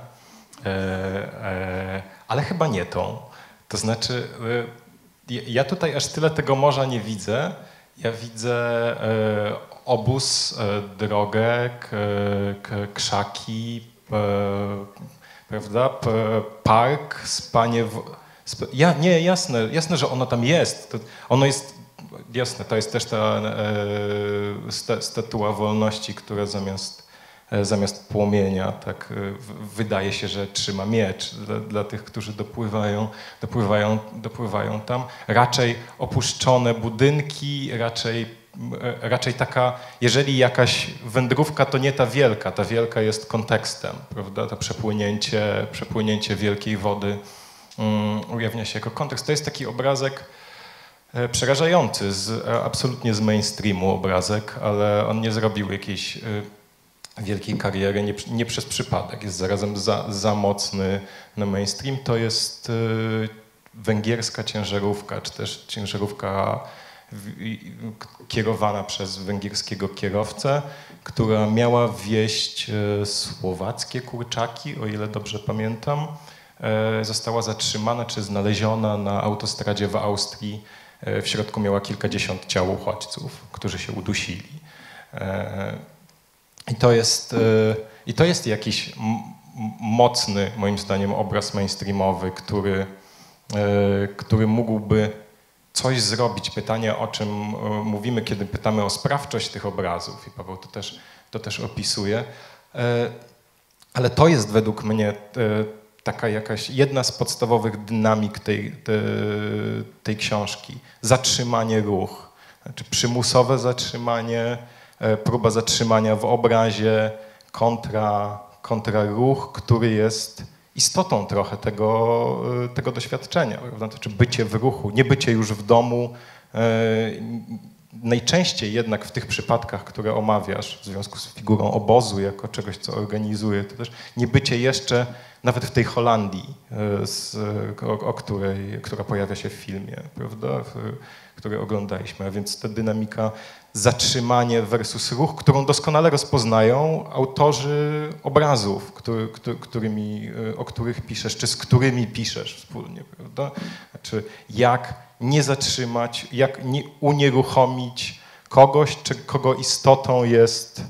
ale chyba nie tą. To znaczy, ja tutaj aż tyle tego morza nie widzę. Ja widzę obóz, drogę, krzaki, prawda, park, spanie nie, jasne, że ono tam jest. Ono jest, jasne, to jest też ta statua wolności, która zamiast płomienia, tak wydaje się, że trzyma miecz dla tych, którzy dopływają tam. Raczej opuszczone budynki, raczej taka, jeżeli jakaś wędrówka, to nie ta wielka jest kontekstem, prawda? To przepłynięcie wielkiej wody ujawnia się jako kontekst. To jest taki obrazek przerażający, absolutnie z mainstreamu obrazek, ale on nie zrobił jakiejś wielkiej kariery, nie przez przypadek. Jest zarazem za mocny na mainstream. To jest węgierska ciężarówka, czy też ciężarówka kierowana przez węgierskiego kierowcę, która miała wieźć słowackie kurczaki, o ile dobrze pamiętam. Została zatrzymana czy znaleziona na autostradzie w Austrii. W środku miała kilkadziesiąt ciał uchodźców, którzy się udusili. I to jest jakiś mocny, moim zdaniem, obraz mainstreamowy, który mógłby coś zrobić. Pytanie, o czym mówimy, kiedy pytamy o sprawczość tych obrazów, i Paweł to też opisuje, ale to jest według mnie taka jakaś jedna z podstawowych dynamik tej książki. Zatrzymanie ruch, znaczy przymusowe zatrzymanie, próba zatrzymania w obrazie kontra ruch, który jest istotą trochę tego doświadczenia, prawda? Znaczy bycie w ruchu, nie bycie już w domu. Najczęściej jednak w tych przypadkach, które omawiasz w związku z figurą obozu jako czegoś, co organizuje, to też nie bycie jeszcze nawet w tej Holandii, która pojawia się w filmie, prawda? Który oglądaliśmy, a więc ta dynamika zatrzymanie versus ruch, którą doskonale rozpoznają autorzy obrazów, o których piszesz, czy z którymi piszesz wspólnie, prawda? Znaczy, jak nie zatrzymać, jak nie unieruchomić kogoś, czy kogo istotą jest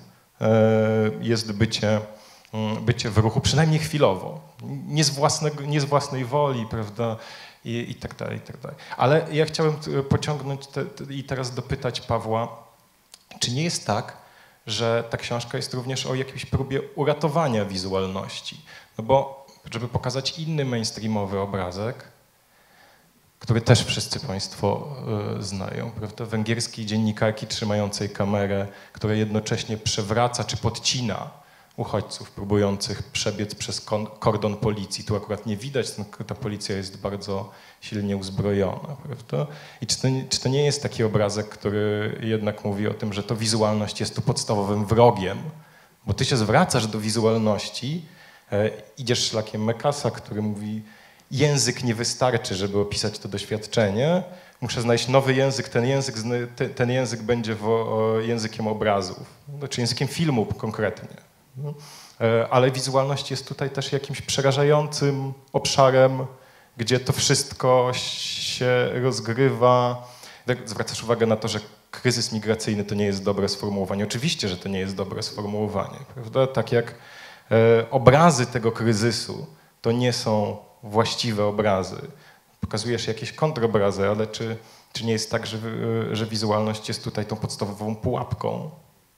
bycie w ruchu, przynajmniej chwilowo, nie z własnej woli, prawda? I tak dalej, i tak dalej. Ale ja chciałem pociągnąć i teraz dopytać Pawła, czy nie jest tak, że ta książka jest również o jakiejś próbie uratowania wizualności? No bo, żeby pokazać inny mainstreamowy obrazek, który też wszyscy Państwo znają, prawda? Węgierskiej dziennikarki trzymającej kamerę, która jednocześnie przewraca czy podcina uchodźców próbujących przebiec przez kordon policji. Tu akurat nie widać, ta policja jest bardzo silnie uzbrojona, prawda? I czy to nie jest taki obrazek, który jednak mówi o tym, że to wizualność jest tu podstawowym wrogiem, bo ty się zwracasz do wizualności, idziesz szlakiem Mekasa, który mówi, język nie wystarczy, żeby opisać to doświadczenie, muszę znaleźć nowy język, ten język będzie językiem obrazów, znaczy językiem filmu konkretnie. Ale wizualność jest tutaj też jakimś przerażającym obszarem, gdzie to wszystko się rozgrywa. Zwracasz uwagę na to, że kryzys migracyjny to nie jest dobre sformułowanie. Oczywiście, że to nie jest dobre sformułowanie, prawda? Tak jak obrazy tego kryzysu to nie są właściwe obrazy. Pokazujesz jakieś kontrobrazy, ale czy nie jest tak, że wizualność jest tutaj tą podstawową pułapką?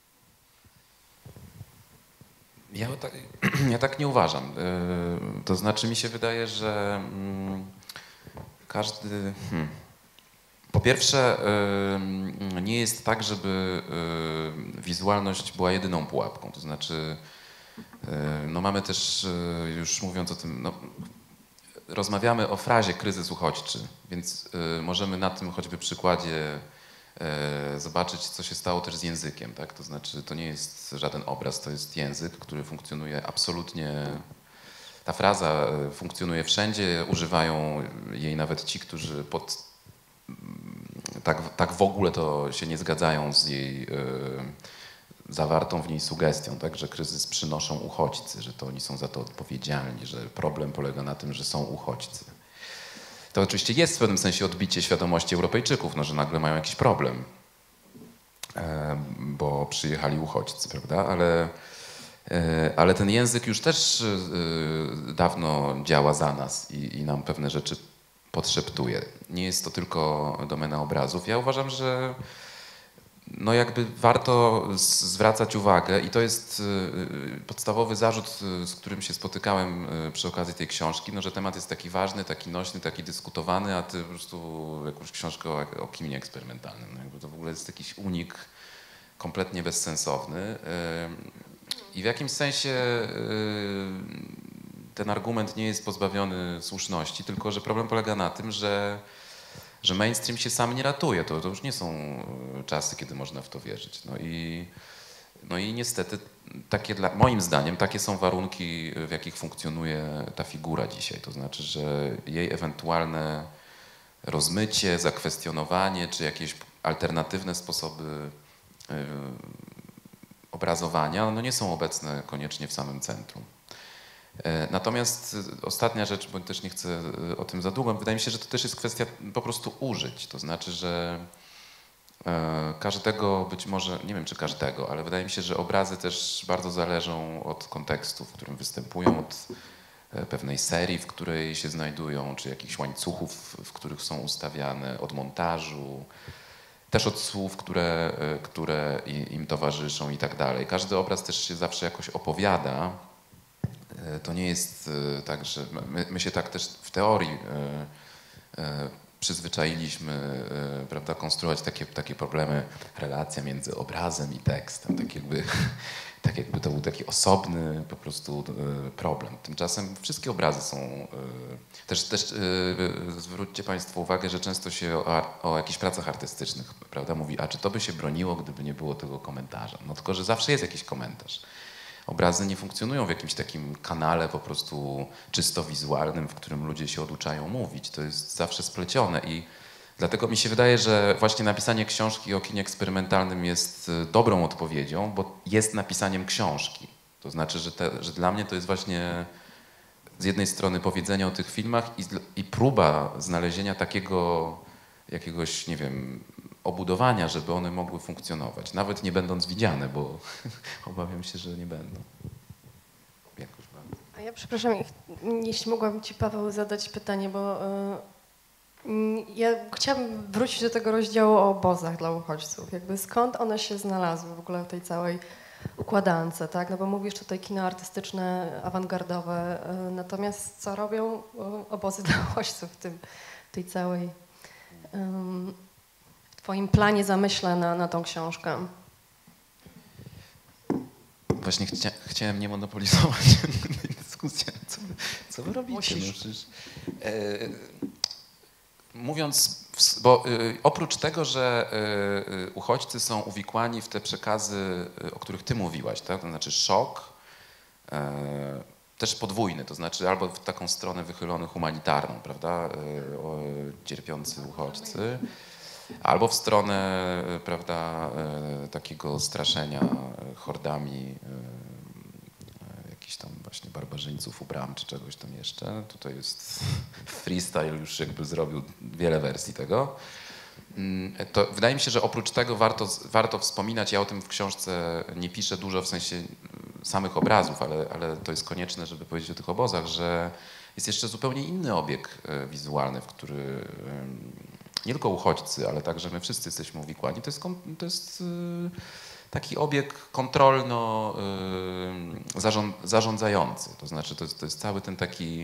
Ja tak nie uważam. To znaczy mi się wydaje, że każdy... Po pierwsze, nie jest tak, żeby wizualność była jedyną pułapką. To znaczy, no mamy też, już mówiąc o tym, no, rozmawiamy o frazie kryzys uchodźczy, więc możemy na tym choćby przykładzie zobaczyć, co się stało też z językiem. Tak? To znaczy, to nie jest żaden obraz, to jest język, który funkcjonuje absolutnie... Ta fraza funkcjonuje wszędzie, używają jej nawet ci, którzy tak w ogóle to się nie zgadzają z jej zawartą w niej sugestią, tak? Że kryzys przynoszą uchodźcy, że to oni są za to odpowiedzialni, że problem polega na tym, że są uchodźcy. To oczywiście jest w pewnym sensie odbicie świadomości Europejczyków, no, że nagle mają jakiś problem, bo przyjechali uchodźcy, prawda? Ale ten język już też dawno działa za nas i nam pewne rzeczy podszeptuje. Nie jest to tylko domena obrazów. Ja uważam, że no jakby warto zwracać uwagę i to jest podstawowy zarzut, z którym się spotykałem przy okazji tej książki, no, że temat jest taki ważny, taki nośny, taki dyskutowany, a ty po prostu jakąś książkę o kinie eksperymentalnym. No jakby to w ogóle jest jakiś unik kompletnie bezsensowny. I w jakimś sensie ten argument nie jest pozbawiony słuszności, tylko że problem polega na tym, że mainstream się sam nie ratuje. To już nie są czasy, kiedy można w to wierzyć. No i niestety moim zdaniem takie są warunki, w jakich funkcjonuje ta figura dzisiaj. To znaczy, że jej ewentualne rozmycie, zakwestionowanie czy jakieś alternatywne sposoby obrazowania no nie są obecne koniecznie w samym centrum. Natomiast ostatnia rzecz, bo też nie chcę o tym za długo, wydaje mi się, że to też jest kwestia po prostu użyć. To znaczy, że każdego, być może, nie wiem czy każdego, ale wydaje mi się, że obrazy też bardzo zależą od kontekstu, w którym występują, od pewnej serii, w której się znajdują, czy jakichś łańcuchów, w których są ustawiane, od montażu, też od słów, które im towarzyszą i tak dalej. Każdy obraz też się zawsze jakoś opowiada. To nie jest tak, że my się tak też w teorii przyzwyczailiśmy, prawda, konstruować takie problemy, relacja między obrazem i tekstem, tak jakby to był taki osobny po prostu problem. Tymczasem wszystkie obrazy są... Też zwróćcie Państwo uwagę, że często się o jakichś pracach artystycznych, prawda, mówi, a czy to by się broniło, gdyby nie było tego komentarza? No tylko, że zawsze jest jakiś komentarz. Obrazy nie funkcjonują w jakimś takim kanale po prostu czysto wizualnym, w którym ludzie się oduczają mówić. To jest zawsze splecione i dlatego mi się wydaje, że właśnie napisanie książki o kinie eksperymentalnym jest dobrą odpowiedzią, bo jest napisaniem książki. To znaczy, że dla mnie to jest właśnie z jednej strony powiedzenie o tych filmach i próba znalezienia takiego jakiegoś, nie wiem, obudowania, żeby one mogły funkcjonować, nawet nie będąc widziane, bo obawiam się, że nie będą. Jakoś bardzo. A ja przepraszam, jeśli mogłabym Ci, Paweł, zadać pytanie, bo ja chciałabym wrócić do tego rozdziału o obozach dla uchodźców. Jakby skąd one się znalazły w ogóle w tej całej układance, tak? No bo mówisz tutaj kino artystyczne, awangardowe, natomiast co robią obozy dla uchodźców w tej całej... w Twoim planie, zamyśle na tą książkę? właśnie chciałem nie monopolizować dyskusji. Co wy robicie? No przecież, mówiąc, bo oprócz tego, że uchodźcy są uwikłani w te przekazy, o których ty mówiłaś, tak? To znaczy szok, też podwójny, to znaczy albo w taką stronę wychyloną humanitarną, prawda, cierpiący uchodźcy, albo w stronę, prawda, takiego straszenia hordami jakichś tam właśnie barbarzyńców u bram czy czegoś tam jeszcze. Tutaj jest freestyle, już jakby zrobił wiele wersji tego. To wydaje mi się, że oprócz tego warto wspominać, ja o tym w książce nie piszę dużo w sensie samych obrazów, ale to jest konieczne, żeby powiedzieć o tych obozach, że jest jeszcze zupełnie inny obieg wizualny, w który nie tylko uchodźcy, ale także my wszyscy jesteśmy uwikłani. To jest taki obieg kontrolno-zarządzający. To znaczy to jest cały ten taki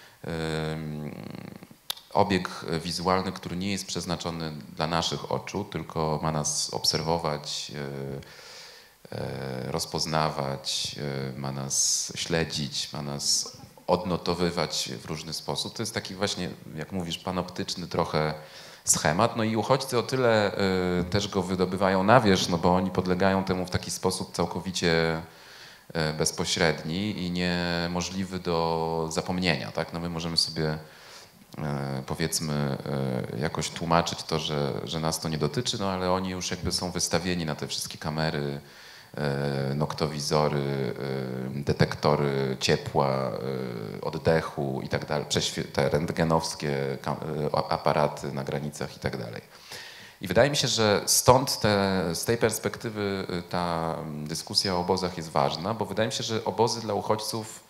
obieg wizualny, który nie jest przeznaczony dla naszych oczu, tylko ma nas obserwować, rozpoznawać, ma nas śledzić, ma nas odnotowywać w różny sposób. To jest taki właśnie, jak mówisz, panoptyczny trochę schemat. No i uchodźcy o tyle też go wydobywają na wierzch, no bo oni podlegają temu w taki sposób całkowicie bezpośredni i niemożliwy do zapomnienia. Tak? No my możemy sobie powiedzmy jakoś tłumaczyć to, że nas to nie dotyczy, no ale oni już jakby są wystawieni na te wszystkie kamery, noktowizory, detektory ciepła, oddechu i tak dalej, te rentgenowskie aparaty na granicach i tak dalej. I wydaje mi się, że stąd z tej perspektywy ta dyskusja o obozach jest ważna, bo wydaje mi się, że obozy dla uchodźców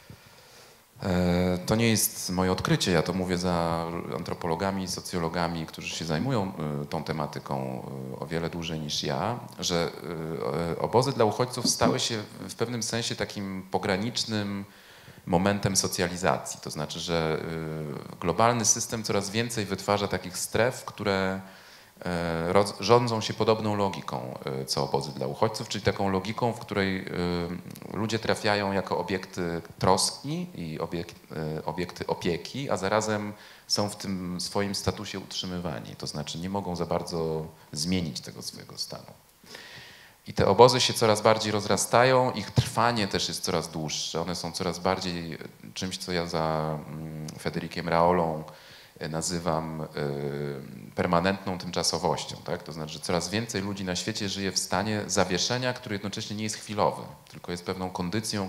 to nie jest moje odkrycie, ja to mówię za antropologami, socjologami, którzy się zajmują tą tematyką o wiele dłużej niż ja, że obozy dla uchodźców stały się w pewnym sensie takim pogranicznym momentem socjalizacji. To znaczy, że globalny system coraz więcej wytwarza takich stref, które rządzą się podobną logiką co obozy dla uchodźców, czyli taką logiką, w której ludzie trafiają jako obiekty troski i obiekty opieki, a zarazem są w tym swoim statusie utrzymywani. To znaczy nie mogą za bardzo zmienić tego swojego stanu. I te obozy się coraz bardziej rozrastają, ich trwanie też jest coraz dłuższe. One są coraz bardziej czymś, co ja za Federikiem Raolą nazywam permanentną tymczasowością. Tak? To znaczy, że coraz więcej ludzi na świecie żyje w stanie zawieszenia, który jednocześnie nie jest chwilowy, tylko jest pewną kondycją,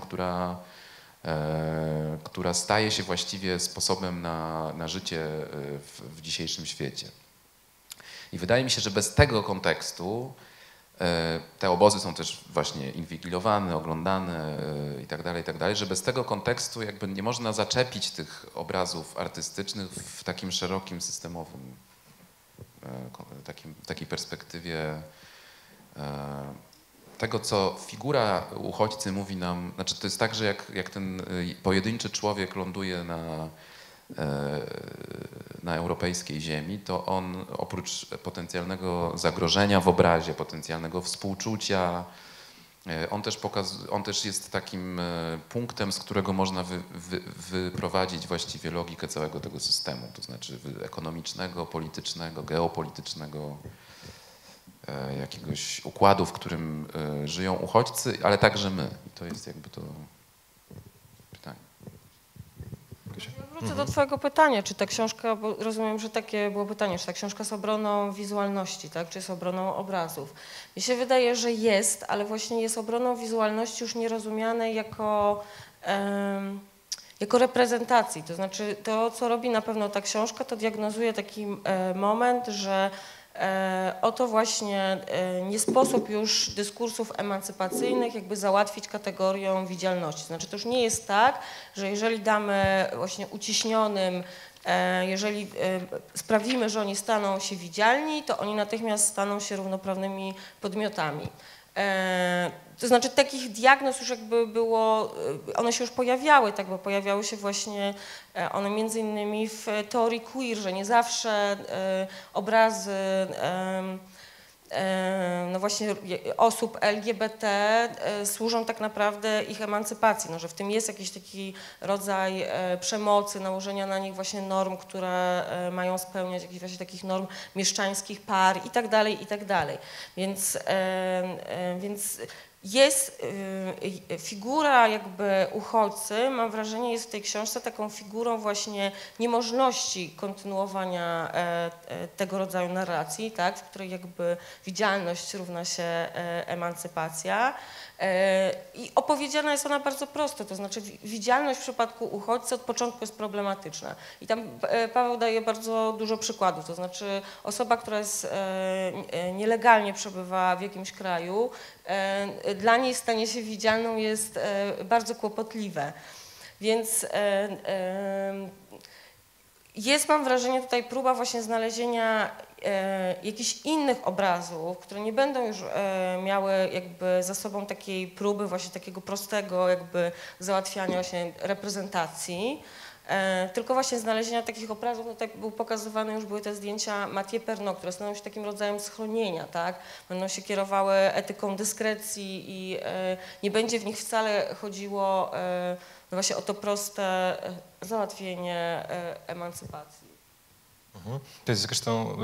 która staje się właściwie sposobem na życie w dzisiejszym świecie. I wydaje mi się, że bez tego kontekstu te obozy są też właśnie inwigilowane, oglądane i tak dalej, że bez tego kontekstu jakby nie można zaczepić tych obrazów artystycznych w takim szerokim, systemowym, w takiej perspektywie tego, co figura uchodźcy mówi nam. Znaczy to jest tak, że jak ten pojedynczy człowiek ląduje na europejskiej ziemi, to on oprócz potencjalnego zagrożenia w obrazie, potencjalnego współczucia, on też jest takim punktem, z którego można wyprowadzić właściwie logikę całego tego systemu, to znaczy ekonomicznego, politycznego, geopolitycznego, jakiegoś układu, w którym żyją uchodźcy, ale także my. I to jest jakby to pytanie. Wrócę do twojego pytania, czy ta książka, bo rozumiem, że takie było pytanie, czy ta książka jest obroną wizualności, tak? Czy jest obroną obrazów? Mi się wydaje, że jest, ale właśnie jest obroną wizualności już nierozumianej jako reprezentacji. To znaczy to, co robi na pewno ta książka, to diagnozuje taki moment, że oto właśnie nie sposób już dyskursów emancypacyjnych jakby załatwić kategorią widzialności. Znaczy to już nie jest tak, że jeżeli damy właśnie uciśnionym, jeżeli sprawimy, że oni staną się widzialni, to oni natychmiast staną się równoprawnymi podmiotami. To znaczy takich diagnoz już jakby było, one się już pojawiały, tak, bo pojawiały się właśnie one między innymi w teorii queer, że nie zawsze obrazy no właśnie osób LGBT służą tak naprawdę ich emancypacji, no, że w tym jest jakiś taki rodzaj przemocy, nałożenia na nich właśnie norm, które mają spełniać jakichś właśnie takich norm mieszczańskich par i tak dalej. Więc jest figura jakby uchodźcy, mam wrażenie, jest w tej książce taką figurą właśnie niemożności kontynuowania tego rodzaju narracji, tak, w której jakby widzialność równa się emancypacja. I opowiedziana jest ona bardzo prosto, to znaczy widzialność w przypadku uchodźcy od początku jest problematyczna. I tam Paweł daje bardzo dużo przykładów, to znaczy osoba, która jest nielegalnie przebywa w jakimś kraju, dla niej stanie się widzialną jest bardzo kłopotliwe. Więc jest, mam wrażenie, tutaj próba właśnie znalezienia jakichś innych obrazów, które nie będą już miały jakby za sobą takiej próby właśnie takiego prostego jakby załatwiania właśnie reprezentacji, tylko właśnie znalezienia takich obrazów, no tak był pokazywane, już były te zdjęcia Mathieu Pernot, które stanowią się takim rodzajem schronienia, tak? Będą się kierowały etyką dyskrecji i nie będzie w nich wcale chodziło no właśnie o to proste załatwienie emancypacji. To jest zresztą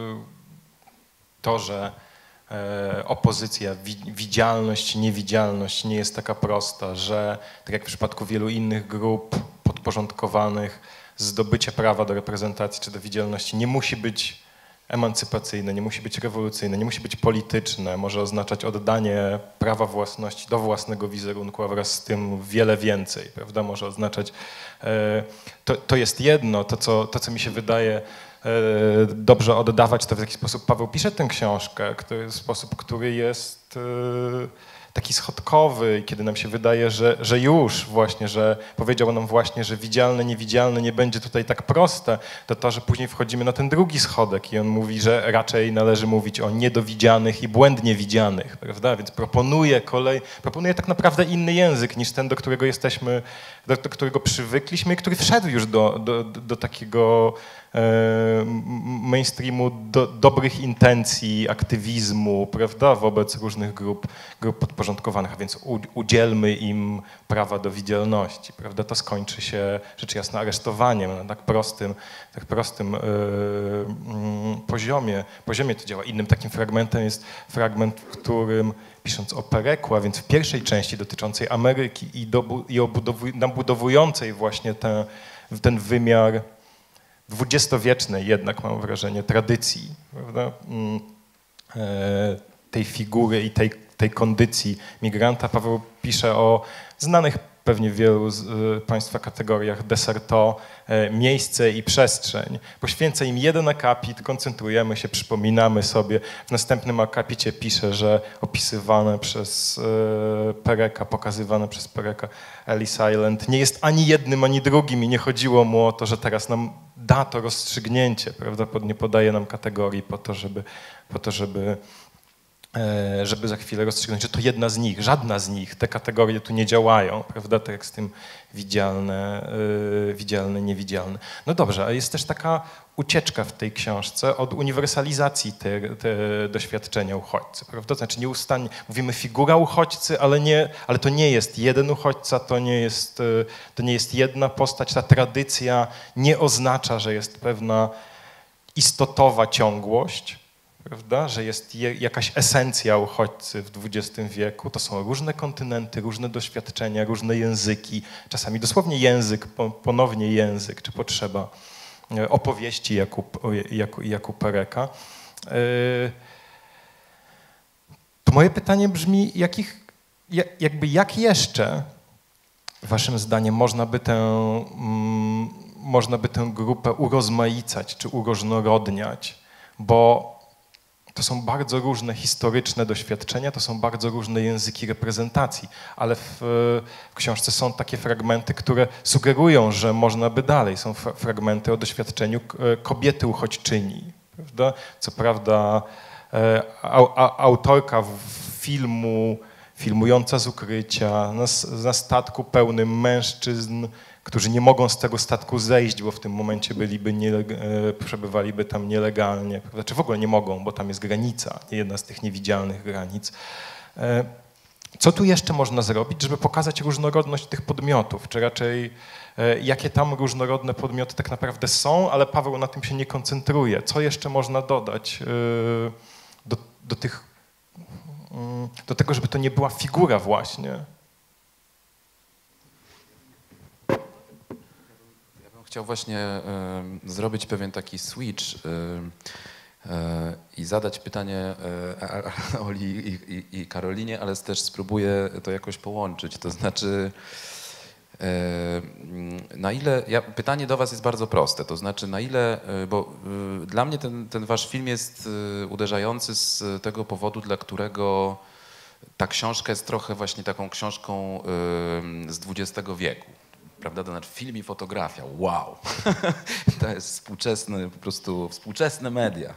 to, że opozycja, widzialność, niewidzialność nie jest taka prosta, że tak jak w przypadku wielu innych grup podporządkowanych, zdobycie prawa do reprezentacji czy do widzialności nie musi być emancypacyjne, nie musi być rewolucyjne, nie musi być polityczne, może oznaczać oddanie prawa własności do własnego wizerunku, a wraz z tym wiele więcej, prawda? Może oznaczać, to jest jedno, to co mi się wydaje dobrze oddawać, to w jaki sposób Paweł pisze tę książkę, w sposób, który jest taki schodkowy, kiedy nam się wydaje, że już właśnie, że powiedział nam właśnie, że widzialne, niewidzialne nie będzie tutaj tak proste, to, że później wchodzimy na ten drugi schodek i on mówi, że raczej należy mówić o niedowidzianych i błędnie widzianych, prawda? Więc proponuje tak naprawdę inny język niż ten, do którego jesteśmy, do którego przywykliśmy i który wszedł już do takiego mainstreamu dobrych intencji, aktywizmu, prawda, wobec różnych grup podporządkowanych, a więc udzielmy im prawa do widzialności, prawda, to skończy się rzecz jasna aresztowaniem na tak prostym poziomie to działa. Innym takim fragmentem jest fragment, w którym pisząc o Pereku, a więc w pierwszej części dotyczącej Ameryki i nabudowującej właśnie ten wymiar dwudziestowiecznej jednak, mam wrażenie, tradycji, prawda? Tej figury i tej kondycji migranta. Paweł pisze o znanych pewnie w wielu z Państwa kategoriach deserto, miejsce i przestrzeń. Poświęca im jeden akapit, koncentrujemy się, przypominamy sobie. W następnym akapicie pisze, że opisywane przez Pereka, pokazywane przez Pereka Ellis Island nie jest ani jednym, ani drugim i nie chodziło mu o to, że teraz nam da to rozstrzygnięcie, prawda? Nie podaje nam kategorii po to, żeby za chwilę rozstrzygnąć, że to jedna z nich, żadna z nich, te kategorie tu nie działają, prawda, tak jak z tym widzialne, niewidzialne. No dobrze, a jest też taka ucieczka w tej książce od uniwersalizacji te doświadczenia uchodźcy, prawda, znaczy nieustannie mówimy figura uchodźcy, ale to nie jest jeden uchodźca, to nie jest jedna postać, ta tradycja nie oznacza, że jest pewna istotowa ciągłość, prawda, że jest jakaś esencja uchodźcy w XX wieku. To są różne kontynenty, różne doświadczenia, różne języki, czasami dosłownie język, ponownie język, czy potrzeba opowieści Jakub Pereka. To moje pytanie brzmi, jak jeszcze waszym zdaniem można by tę grupę urozmaicać czy uróżnorodniać, bo to są bardzo różne historyczne doświadczenia, to są bardzo różne języki reprezentacji, ale w książce są takie fragmenty, które sugerują, że można by dalej. Są fragmenty o doświadczeniu kobiety uchodźczyni, prawda? Co prawda autorka filmująca z ukrycia, na statku pełnym mężczyzn, którzy nie mogą z tego statku zejść, bo w tym momencie przebywaliby tam nielegalnie. Znaczy w ogóle nie mogą, bo tam jest granica, jedna z tych niewidzialnych granic. Co tu jeszcze można zrobić, żeby pokazać różnorodność tych podmiotów, czy raczej jakie tam różnorodne podmioty tak naprawdę są, ale Paweł na tym się nie koncentruje. Co jeszcze można dodać do tego, żeby to nie była figura właśnie? Ja bym chciał właśnie zrobić pewien taki switch i zadać pytanie Oli i Karolinie, ale też spróbuję to jakoś połączyć. To znaczy, na ile, pytanie do was jest bardzo proste, to znaczy na ile, bo dla mnie ten wasz film jest uderzający z tego powodu, dla którego ta książka jest trochę właśnie taką książką z XX wieku. Prawda? To znaczy film i fotografia. Wow! To jest współczesne, po prostu współczesne media.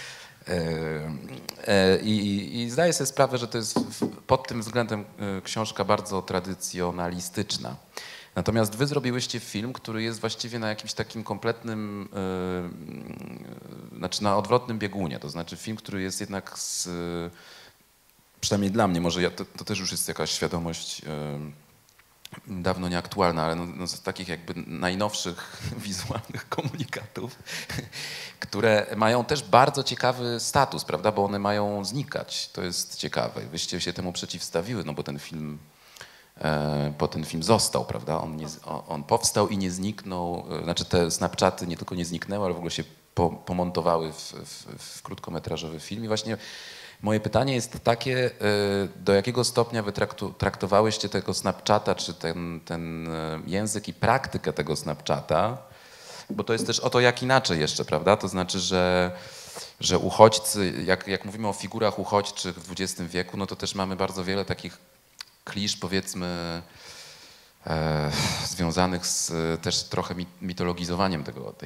I zdaję sobie sprawę, że to jest pod tym względem książka bardzo tradycjonalistyczna. Natomiast wy zrobiłyście film, który jest właściwie na jakimś takim kompletnym, znaczy na odwrotnym biegunie. To znaczy film, który jest jednak przynajmniej dla mnie, może to też już jest jakaś świadomość dawno nieaktualna, ale z takich jakby najnowszych wizualnych komunikatów, które mają też bardzo ciekawy status, prawda, bo one mają znikać. To jest ciekawe. Wyście się temu przeciwstawiły, no bo ten film został, prawda, on powstał i nie zniknął, znaczy te Snapchaty nie tylko nie zniknęły, ale w ogóle się pomontowały w krótkometrażowy film i właśnie moje pytanie jest takie, do jakiego stopnia wy traktowałyście tego Snapchata, czy ten język i praktykę tego Snapchata, bo to jest też o to, jak inaczej jeszcze, prawda? To znaczy, że uchodźcy, jak mówimy o figurach uchodźczych w XX wieku, no to też mamy bardzo wiele takich klisz, powiedzmy, związanych z też trochę mitologizowaniem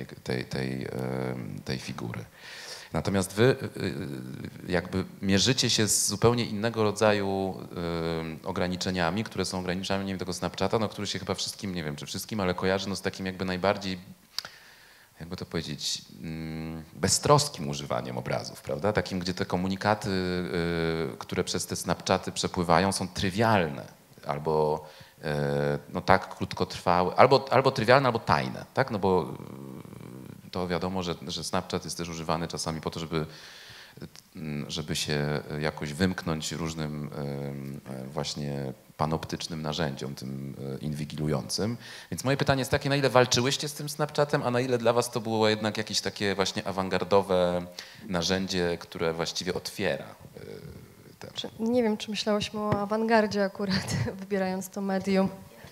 tej figury. Natomiast wy jakby mierzycie się z zupełnie innego rodzaju ograniczeniami, które są ograniczeniami tego Snapchata, no który się chyba wszystkim, nie wiem czy wszystkim, ale kojarzy no z takim jakby najbardziej, jakby to powiedzieć, beztroskim używaniem obrazów, prawda? Takim, gdzie te komunikaty, które przez te Snapchaty przepływają, są trywialne albo no tak krótkotrwałe, albo trywialne, albo tajne, tak? No bo to wiadomo, że Snapchat jest też używany czasami po to, żeby się jakoś wymknąć różnym właśnie panoptycznym narzędziom, tym inwigilującym. Więc moje pytanie jest takie, na ile walczyłyście z tym Snapchatem, a na ile dla was to było jednak jakieś takie właśnie awangardowe narzędzie, które właściwie otwiera Nie wiem, czy myślałyśmy o awangardzie akurat, wybierając to medium.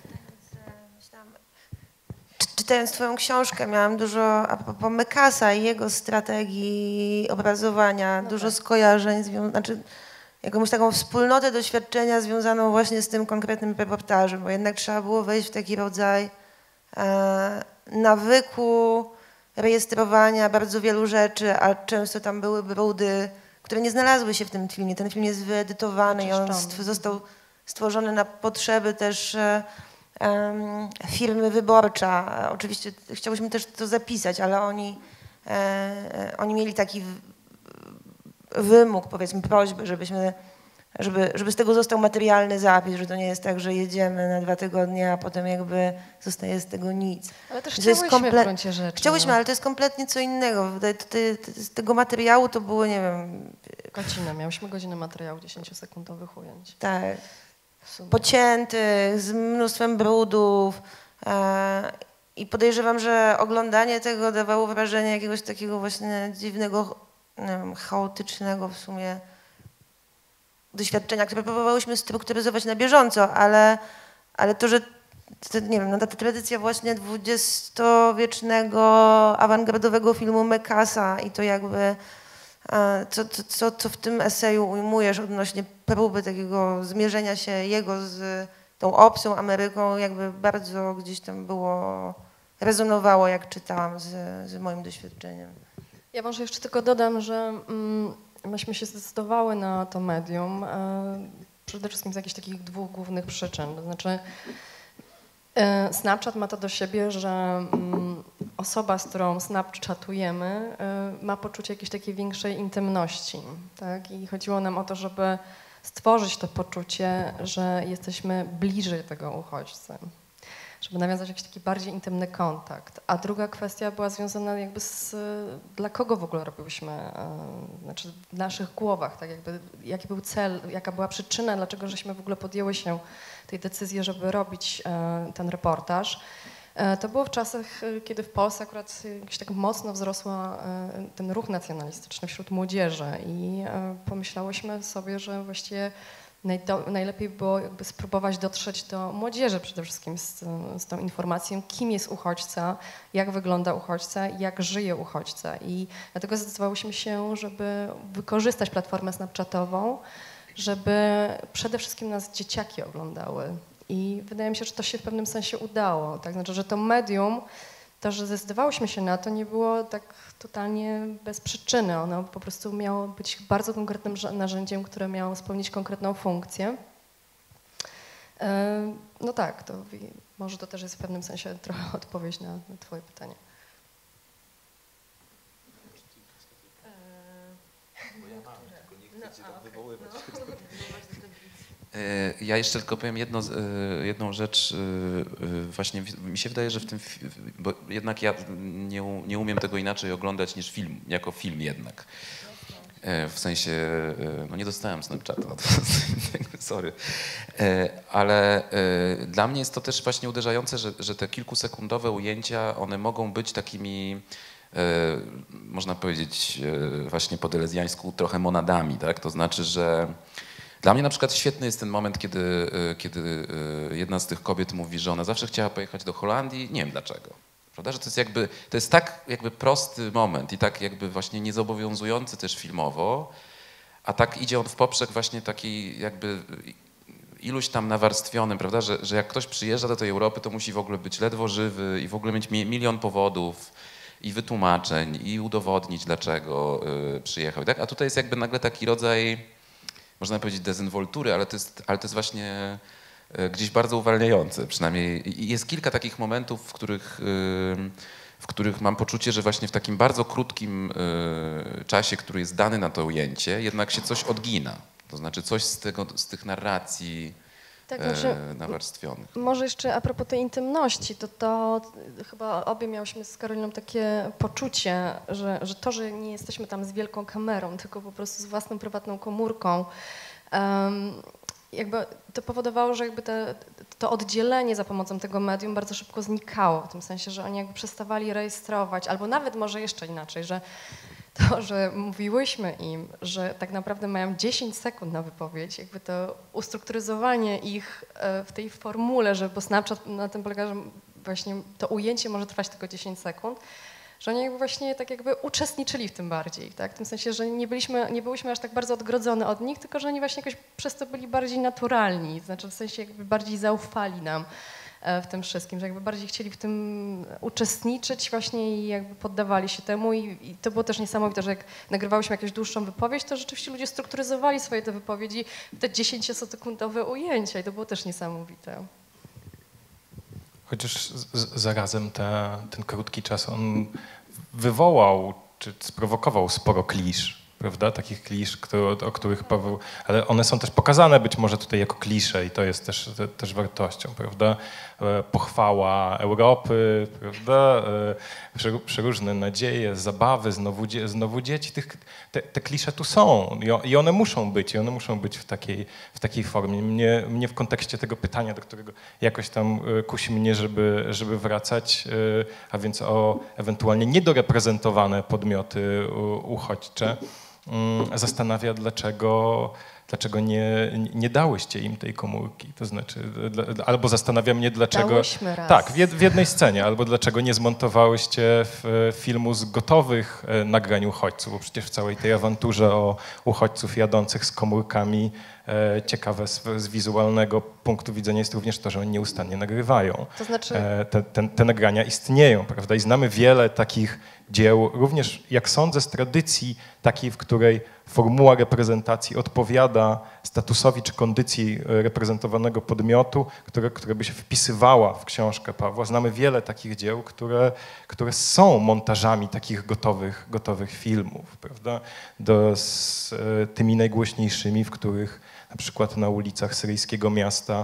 Czytając twoją książkę miałam dużo a propos Mekasa i jego strategii obrazowania, dużo skojarzeń, znaczy jakąś taką wspólnotę doświadczenia związaną właśnie z tym konkretnym reportażem, bo jednak trzeba było wejść w taki rodzaj nawyku rejestrowania bardzo wielu rzeczy, a często tam były brudy, które nie znalazły się w tym filmie. Ten film jest wyedytowany i on został stworzony na potrzeby też firmy Wyborcza. Oczywiście chciałyśmy też to zapisać, ale oni mieli taki wymóg, powiedzmy, prośbę, żeby z tego został materialny zapis, że to nie jest tak, że jedziemy na 2 tygodnie, a potem jakby zostaje z tego nic. Ale też chciałyśmy w gruncie rzeczy. Chciałyśmy, ale to jest kompletnie co innego. Z tego materiału to było, nie wiem... Miałyśmy godzinę materiału 10-sekundowych ujęć. Tak. Pociętych, z mnóstwem brudów i podejrzewam, że oglądanie tego dawało wrażenie jakiegoś takiego właśnie dziwnego, nie wiem, chaotycznego w sumie doświadczenia, które próbowałyśmy strukturyzować na bieżąco, ale to, że nie wiem, no ta tradycja właśnie XX-wiecznego awangardowego filmu Mekasa i to jakby co w tym eseju ujmujesz odnośnie próby takiego zmierzenia się jego z tą obcą Ameryką, jakby bardzo gdzieś tam rezonowało, jak czytałam z moim doświadczeniem. Ja może jeszcze tylko dodam, że myśmy się zdecydowały na to medium przede wszystkim z jakichś takich 2 głównych przyczyn. To znaczy Snapchat ma to do siebie, że osoba, z którą snapchatujemy, ma poczucie jakiejś takiej większej intymności, tak? I chodziło nam o to, żeby stworzyć to poczucie, że jesteśmy bliżej tego uchodźcy, żeby nawiązać jakiś taki bardziej intymny kontakt. A druga kwestia była związana jakby dla kogo w ogóle robiłyśmy, znaczy w naszych głowach, tak jakby, jaki był cel, jaka była przyczyna, dlaczego żeśmy w ogóle podjęły się tej decyzji, żeby robić ten reportaż. To było w czasach, kiedy w Polsce akurat jakoś tak mocno wzrosł ten ruch nacjonalistyczny wśród młodzieży i pomyślałyśmy sobie, że właściwie najlepiej było jakby spróbować dotrzeć do młodzieży przede wszystkim z tą informacją, kim jest uchodźca, jak wygląda uchodźca, jak żyje uchodźca. I dlatego zdecydowałyśmy się, żeby wykorzystać platformę snapchatową, żeby przede wszystkim nas dzieciaki oglądały. I wydaje mi się, że to się w pewnym sensie udało. Tak? Znaczy, że to medium, to, że zdecydowałyśmy się na to, nie było tak totalnie bez przyczyny. Ono po prostu miało być bardzo konkretnym narzędziem, które miało spełnić konkretną funkcję. No tak, to może to też jest w pewnym sensie trochę odpowiedź na twoje pytanie. Ja jeszcze tylko powiem jedną rzecz. Właśnie mi się wydaje, że w tym, bo jednak ja nie umiem tego inaczej oglądać niż film, jako film jednak. W sensie, no nie dostałem Snapchata, sorry. Ale dla mnie jest to też właśnie uderzające, że te kilkusekundowe ujęcia, one mogą być takimi, można powiedzieć właśnie po delezjańsku, trochę monadami, tak? To znaczy, że dla mnie na przykład świetny jest ten moment, kiedy jedna z tych kobiet mówi, że ona zawsze chciała pojechać do Holandii, nie wiem dlaczego. Prawda? Że to jest tak jakby prosty moment i tak jakby właśnie niezobowiązujący też filmowo, a tak idzie on w poprzek właśnie takiej jakby iluś tam nawarstwionym, prawda? Że jak ktoś przyjeżdża do tej Europy, to musi w ogóle być ledwo żywy i w ogóle mieć milion powodów i wytłumaczeń i udowodnić, dlaczego przyjechał. Tak? A tutaj jest jakby nagle taki rodzaj, można powiedzieć, dezynwoltury, ale to jest właśnie gdzieś bardzo uwalniające. Przynajmniej jest kilka takich momentów, w których mam poczucie, że właśnie w takim bardzo krótkim czasie, który jest dany na to ujęcie, jednak się coś odgina. To znaczy coś z tych narracji tak, znaczy, nawarstwionych. Może jeszcze a propos tej intymności, to chyba obie miałyśmy z Karoliną takie poczucie, że to, że nie jesteśmy tam z wielką kamerą, tylko po prostu z własną prywatną komórką, jakby to powodowało, że jakby to oddzielenie za pomocą tego medium bardzo szybko znikało, w tym sensie, że oni jakby przestawali rejestrować, albo nawet może jeszcze inaczej, że to, że mówiłyśmy im, że tak naprawdę mają 10 sekund na wypowiedź, jakby to ustrukturyzowanie ich w tej formule, bo Snapchat na tym polega, że właśnie to ujęcie może trwać tylko 10 sekund, że oni jakby właśnie tak jakby uczestniczyli w tym bardziej, tak? W tym sensie, że nie byliśmy aż tak bardzo odgrodzone od nich, tylko że oni właśnie jakoś przez to byli bardziej naturalni, znaczy w sensie jakby bardziej zaufali nam w tym wszystkim, że jakby bardziej chcieli w tym uczestniczyć właśnie i jakby poddawali się temu i to było też niesamowite, że jak nagrywałyśmy jakąś dłuższą wypowiedź, to rzeczywiście ludzie strukturyzowali swoje te wypowiedzi w te 10-sekundowe ujęcia i to było też niesamowite. Chociaż zarazem ten krótki czas on wywołał czy sprowokował sporo klisz, prawda? Takich klisz, o których Paweł... Ale one są też pokazane być może tutaj jako klisze i to jest też wartością, prawda? Pochwała Europy, prawda? Przeróżne nadzieje, zabawy, znowu dzieci. Te klisze tu są i one muszą być w takiej formie. Mnie w kontekście tego pytania, do którego jakoś tam kusi mnie, żeby wracać, a więc o ewentualnie niedoreprezentowane podmioty uchodźcze, zastanawia, dlaczego nie dałyście im tej komórki, to znaczy, albo zastanawia mnie, dlaczego... Dałyśmy raz. Tak, w jednej scenie, albo dlaczego nie zmontowałyście filmu z gotowych nagrań uchodźców, bo przecież w całej tej awanturze o uchodźców jadących z komórkami ciekawe z wizualnego punktu widzenia jest również to, że oni nieustannie nagrywają. To znaczy... Te nagrania istnieją, prawda? I znamy wiele takich dzieł, również jak sądzę z tradycji takiej, w której formuła reprezentacji odpowiada statusowi czy kondycji reprezentowanego podmiotu, która by się wpisywała w książkę Pawła. Znamy wiele takich dzieł, które są montażami takich gotowych filmów, prawda? Z tymi najgłośniejszymi, w których na przykład na ulicach syryjskiego miasta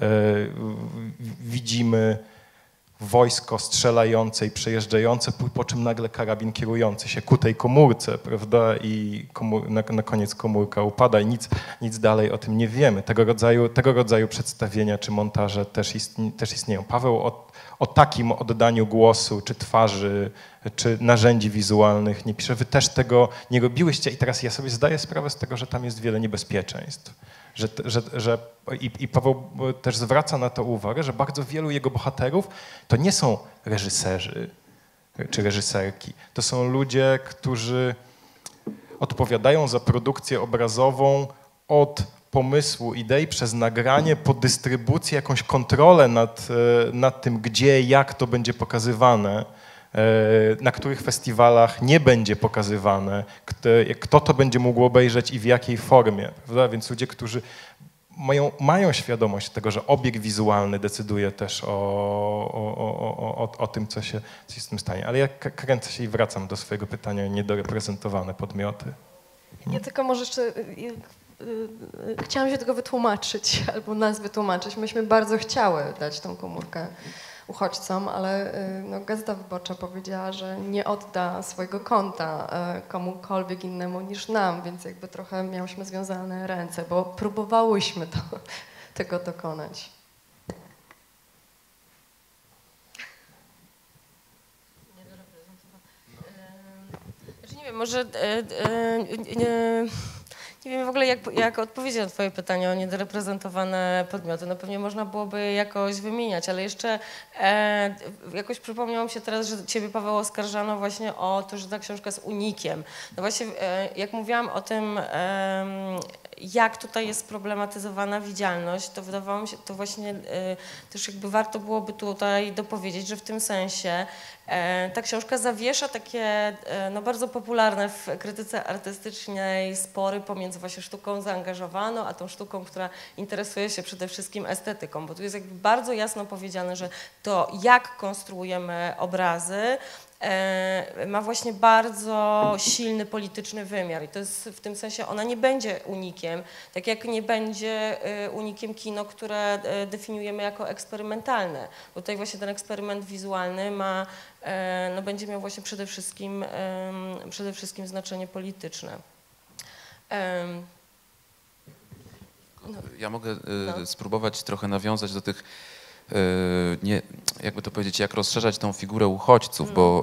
widzimy wojsko strzelające i przejeżdżające, po czym nagle karabin kierujący się ku tej komórce, prawda, i na koniec komórka upada i nic dalej o tym nie wiemy. Tego rodzaju przedstawienia czy montaże też istnieją. Paweł o takim oddaniu głosu, czy twarzy, czy narzędzi wizualnych nie pisze. Wy też tego nie robiłyście i teraz ja sobie zdaję sprawę z tego, że tam jest wiele niebezpieczeństw. I Paweł też zwraca na to uwagę, że bardzo wielu jego bohaterów to nie są reżyserzy czy reżyserki. To są ludzie, którzy odpowiadają za produkcję obrazową od pomysłu, idei, przez nagranie, po dystrybucję, jakąś kontrolę nad tym, gdzie, jak to będzie pokazywane, na których festiwalach nie będzie pokazywane, kto to będzie mógł obejrzeć i w jakiej formie. Prawda? Więc ludzie, którzy mają świadomość tego, że obieg wizualny decyduje też o tym, co się z tym stanie. Ale ja kręcę się i wracam do swojego pytania o niedoreprezentowane podmioty. Ja tylko może jeszcze chciałam się tego wytłumaczyć, albo nas wytłumaczyć. Myśmy bardzo chciały dać tą komórkę uchodźcom, ale no, Gazeta Wyborcza powiedziała, że nie odda swojego konta komukolwiek innemu niż nam, więc jakby trochę miałyśmy związane ręce, bo próbowałyśmy tego dokonać. Znaczy nie wiem, może nie wiem w ogóle jak odpowiedzieć na twoje pytanie o niedoreprezentowane podmioty. No pewnie można byłoby jakoś wymieniać, ale jeszcze jakoś przypomniało mi się teraz, że ciebie, Paweł, oskarżano właśnie o to, że ta książka jest unikiem. No właśnie jak mówiłam o tym, jak tutaj jest problematyzowana widzialność, to wydawało mi się, to właśnie też jakby warto byłoby tutaj dopowiedzieć, że w tym sensie ta książka zawiesza takie no, bardzo popularne w krytyce artystycznej spory pomiędzy właśnie sztuką zaangażowaną, a tą sztuką, która interesuje się przede wszystkim estetyką, bo tu jest jakby bardzo jasno powiedziane, że to jak konstruujemy obrazy ma właśnie bardzo silny polityczny wymiar i to jest w tym sensie ona nie będzie unikiem, tak jak nie będzie unikiem kino, które definiujemy jako eksperymentalne, bo tutaj właśnie ten eksperyment wizualny ma, no będzie miał właśnie przede wszystkim znaczenie polityczne. No. Ja mogę spróbować trochę nawiązać do tych nie, jakby to powiedzieć, jak rozszerzać tą figurę uchodźców, bo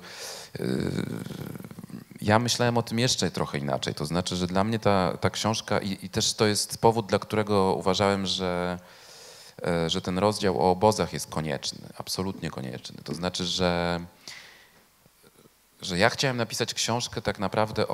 ja myślałem o tym jeszcze trochę inaczej. To znaczy, że dla mnie ta książka i też to jest powód, dla którego uważałem, że ten rozdział o obozach jest konieczny, absolutnie konieczny. To znaczy, że ja chciałem napisać książkę tak naprawdę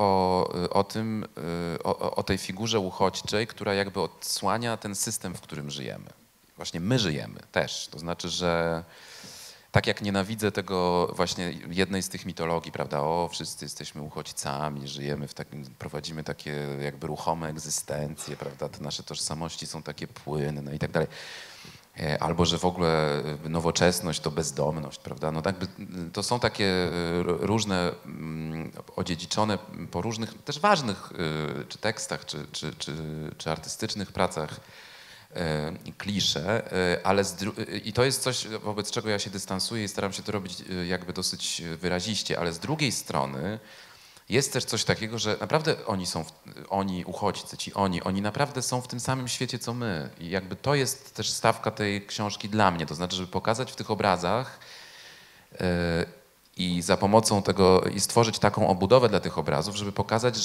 o tej figurze uchodźczej, która jakby odsłania ten system, w którym żyjemy. Właśnie my żyjemy też. To znaczy, że tak jak nienawidzę tego właśnie jednej z tych mitologii, prawda, wszyscy jesteśmy uchodźcami, żyjemy w takim, prowadzimy takie jakby ruchome egzystencje, prawda, te nasze tożsamości są takie płynne i tak dalej. Albo, że w ogóle nowoczesność to bezdomność, prawda, no tak, to są takie różne odziedziczone po różnych też ważnych czy tekstach, czy artystycznych pracach klisze, ale i to jest coś, wobec czego ja się dystansuję i staram się to robić jakby dosyć wyraziście, ale z drugiej strony jest też coś takiego, że naprawdę oni uchodźcy, oni naprawdę są w tym samym świecie, co my. I jakby to jest też stawka tej książki dla mnie, to znaczy, żeby pokazać w tych obrazach i za pomocą tego i stworzyć taką obudowę dla tych obrazów, żeby pokazać,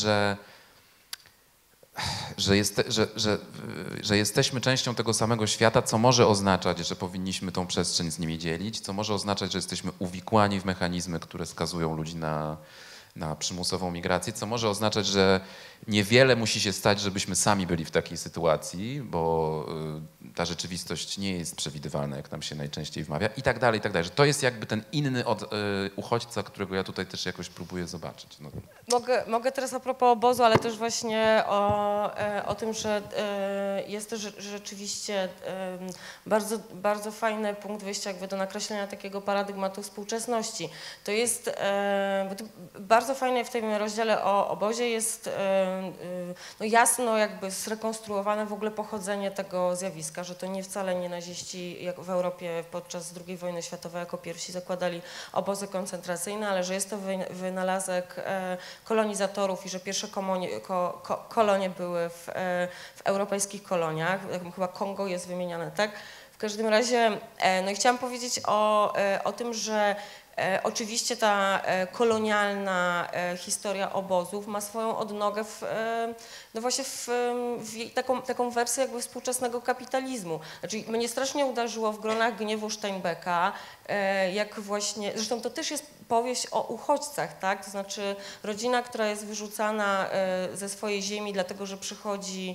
że jesteśmy częścią tego samego świata, co może oznaczać, że powinniśmy tą przestrzeń z nimi dzielić, co może oznaczać, że jesteśmy uwikłani w mechanizmy, które skazują ludzi na przymusową migrację, co może oznaczać, że niewiele musi się stać, żebyśmy sami byli w takiej sytuacji, bo ta rzeczywistość nie jest przewidywalna, jak nam się najczęściej wmawia i tak dalej, że to jest jakby ten inny od uchodźca, którego ja tutaj też jakoś próbuję zobaczyć. No. Mogę teraz a propos obozu, ale też właśnie o tym, że jest też rzeczywiście bardzo, bardzo fajny punkt wyjścia jakby do nakreślenia takiego paradygmatu współczesności. To jest bardzo fajne w tym rozdziale o obozie jest no jasno jakby zrekonstruowane w ogóle pochodzenie tego zjawiska, że to nie wcale nie naziści jak w Europie podczas II wojny światowej jako pierwsi zakładali obozy koncentracyjne, ale że jest to wynalazek kolonizatorów i że pierwsze kolonie były w europejskich koloniach, chyba Kongo jest wymieniane, tak? W każdym razie, no i chciałam powiedzieć o tym, że oczywiście ta kolonialna historia obozów ma swoją odnogę no właśnie w taką wersję jakby współczesnego kapitalizmu. Znaczy, mnie strasznie uderzyło w Gronach gniewu Steinbecka, jak właśnie, zresztą to też jest powieść o uchodźcach, tak? To znaczy rodzina, która jest wyrzucana ze swojej ziemi, dlatego że przychodzi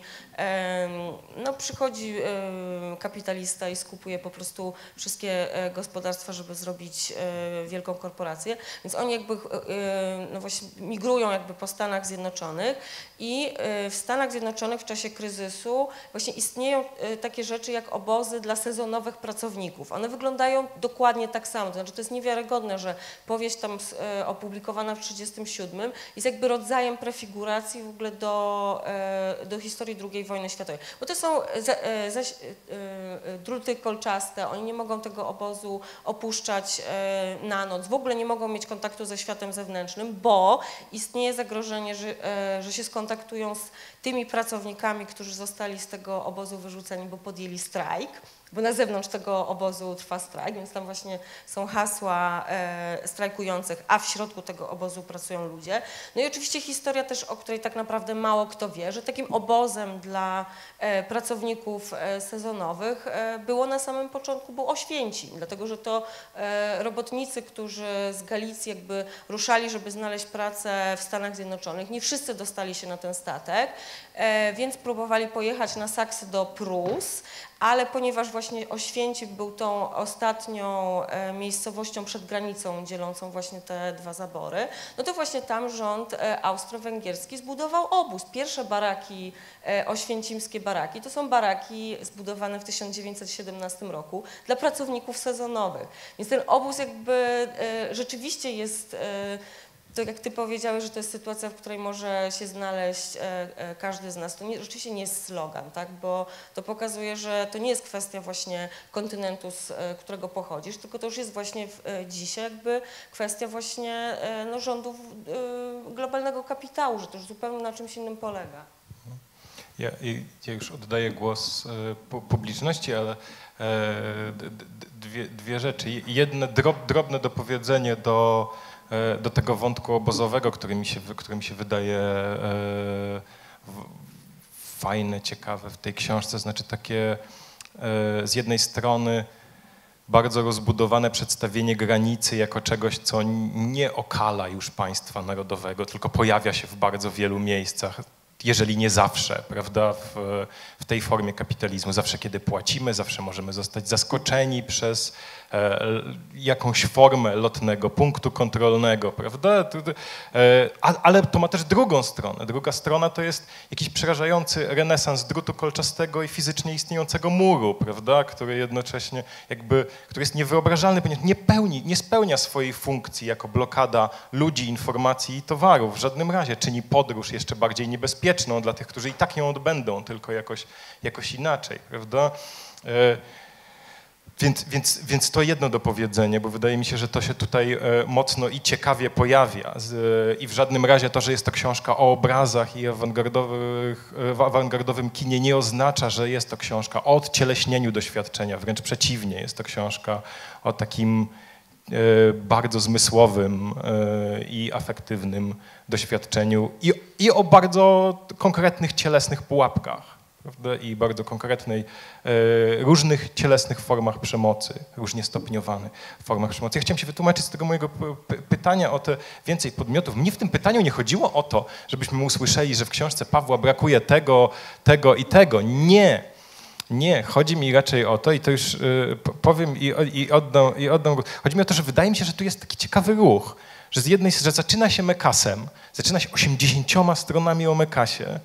kapitalista i skupuje po prostu wszystkie gospodarstwa, żeby zrobić wielką korporację. Więc oni jakby no właśnie migrują jakby po Stanach Zjednoczonych i w Stanach Zjednoczonych w czasie kryzysu właśnie istnieją takie rzeczy jak obozy dla sezonowych pracowników. One wyglądają dokładnie tak samo. To znaczy to jest niewiarygodne, że powieść tam opublikowana w 1937 jest jakby rodzajem prefiguracji w ogóle do historii II wojny światowej. Bo to są druty kolczaste, oni nie mogą tego obozu opuszczać na noc, w ogóle nie mogą mieć kontaktu ze światem zewnętrznym, bo istnieje zagrożenie, że się skontaktują z tymi pracownikami, którzy zostali z tego obozu wyrzuceni, bo podjęli strajk, bo na zewnątrz tego obozu trwa strajk, więc tam właśnie są hasła strajkujących, a w środku tego obozu pracują ludzie. No i oczywiście historia też, o której tak naprawdę mało kto wie, że takim obozem dla pracowników sezonowych było na samym początku był Oświęcim, dlatego że to robotnicy, którzy z Galicji jakby ruszali, żeby znaleźć pracę w Stanach Zjednoczonych, nie wszyscy dostali się na ten statek, więc próbowali pojechać na Saksy do Prus, ale ponieważ właśnie Oświęcim był tą ostatnią miejscowością przed granicą dzielącą właśnie te dwa zabory, no to właśnie tam rząd austro-węgierski zbudował obóz. Pierwsze baraki, oświęcimskie baraki, to są baraki zbudowane w 1917 roku dla pracowników sezonowych. Więc ten obóz jakby rzeczywiście jest... To jak ty powiedziałeś, że to jest sytuacja, w której może się znaleźć każdy z nas, to rzeczywiście nie jest slogan, tak? Bo to pokazuje, że to nie jest kwestia właśnie kontynentu, z którego pochodzisz, tylko to już jest właśnie dzisiaj jakby kwestia właśnie no, rządów globalnego kapitału, że to już zupełnie na czymś innym polega. Ja już oddaję głos publiczności, ale dwie rzeczy. Jedno drobne dopowiedzenie do tego wątku obozowego, który mi się wydaje fajne, ciekawe w tej książce, znaczy takie z jednej strony bardzo rozbudowane przedstawienie granicy jako czegoś, co nie okala już państwa narodowego, tylko pojawia się w bardzo wielu miejscach, jeżeli nie zawsze, prawda, w tej formie kapitalizmu. Zawsze, kiedy płacimy, zawsze możemy zostać zaskoczeni przez jakąś formę lotnego punktu kontrolnego, prawda? Ale to ma też drugą stronę. Druga strona to jest jakiś przerażający renesans drutu kolczastego i fizycznie istniejącego muru, prawda? Który jednocześnie jakby, który jest niewyobrażalny, ponieważ nie spełnia swojej funkcji jako blokada ludzi, informacji i towarów. W żadnym razie czyni podróż jeszcze bardziej niebezpieczną dla tych, którzy i tak ją odbędą, tylko jakoś inaczej, prawda? Więc to jedno dopowiedzenie, bo wydaje mi się, że to się tutaj mocno i ciekawie pojawia. I w żadnym razie to, że jest to książka o obrazach i w awangardowym kinie nie oznacza, że jest to książka o odcieleśnieniu doświadczenia. Wręcz przeciwnie, jest to książka o takim bardzo zmysłowym i afektywnym doświadczeniu i o bardzo konkretnych cielesnych pułapkach. prawda? I bardzo konkretnej, różnych cielesnych formach przemocy, różnie stopniowanych formach przemocy. Ja chciałem się wytłumaczyć z tego mojego pytania o te więcej podmiotów. Mnie w tym pytaniu nie chodziło o to, żebyśmy usłyszeli, że w książce Pawła brakuje tego, tego i tego. Nie. Nie, chodzi mi raczej o to, i to już powiem i oddam. Chodzi mi o to, że wydaje mi się, że tu jest taki ciekawy ruch, że z jednej strony zaczyna się Mekasem, zaczyna się 80 stronami o Mekasie,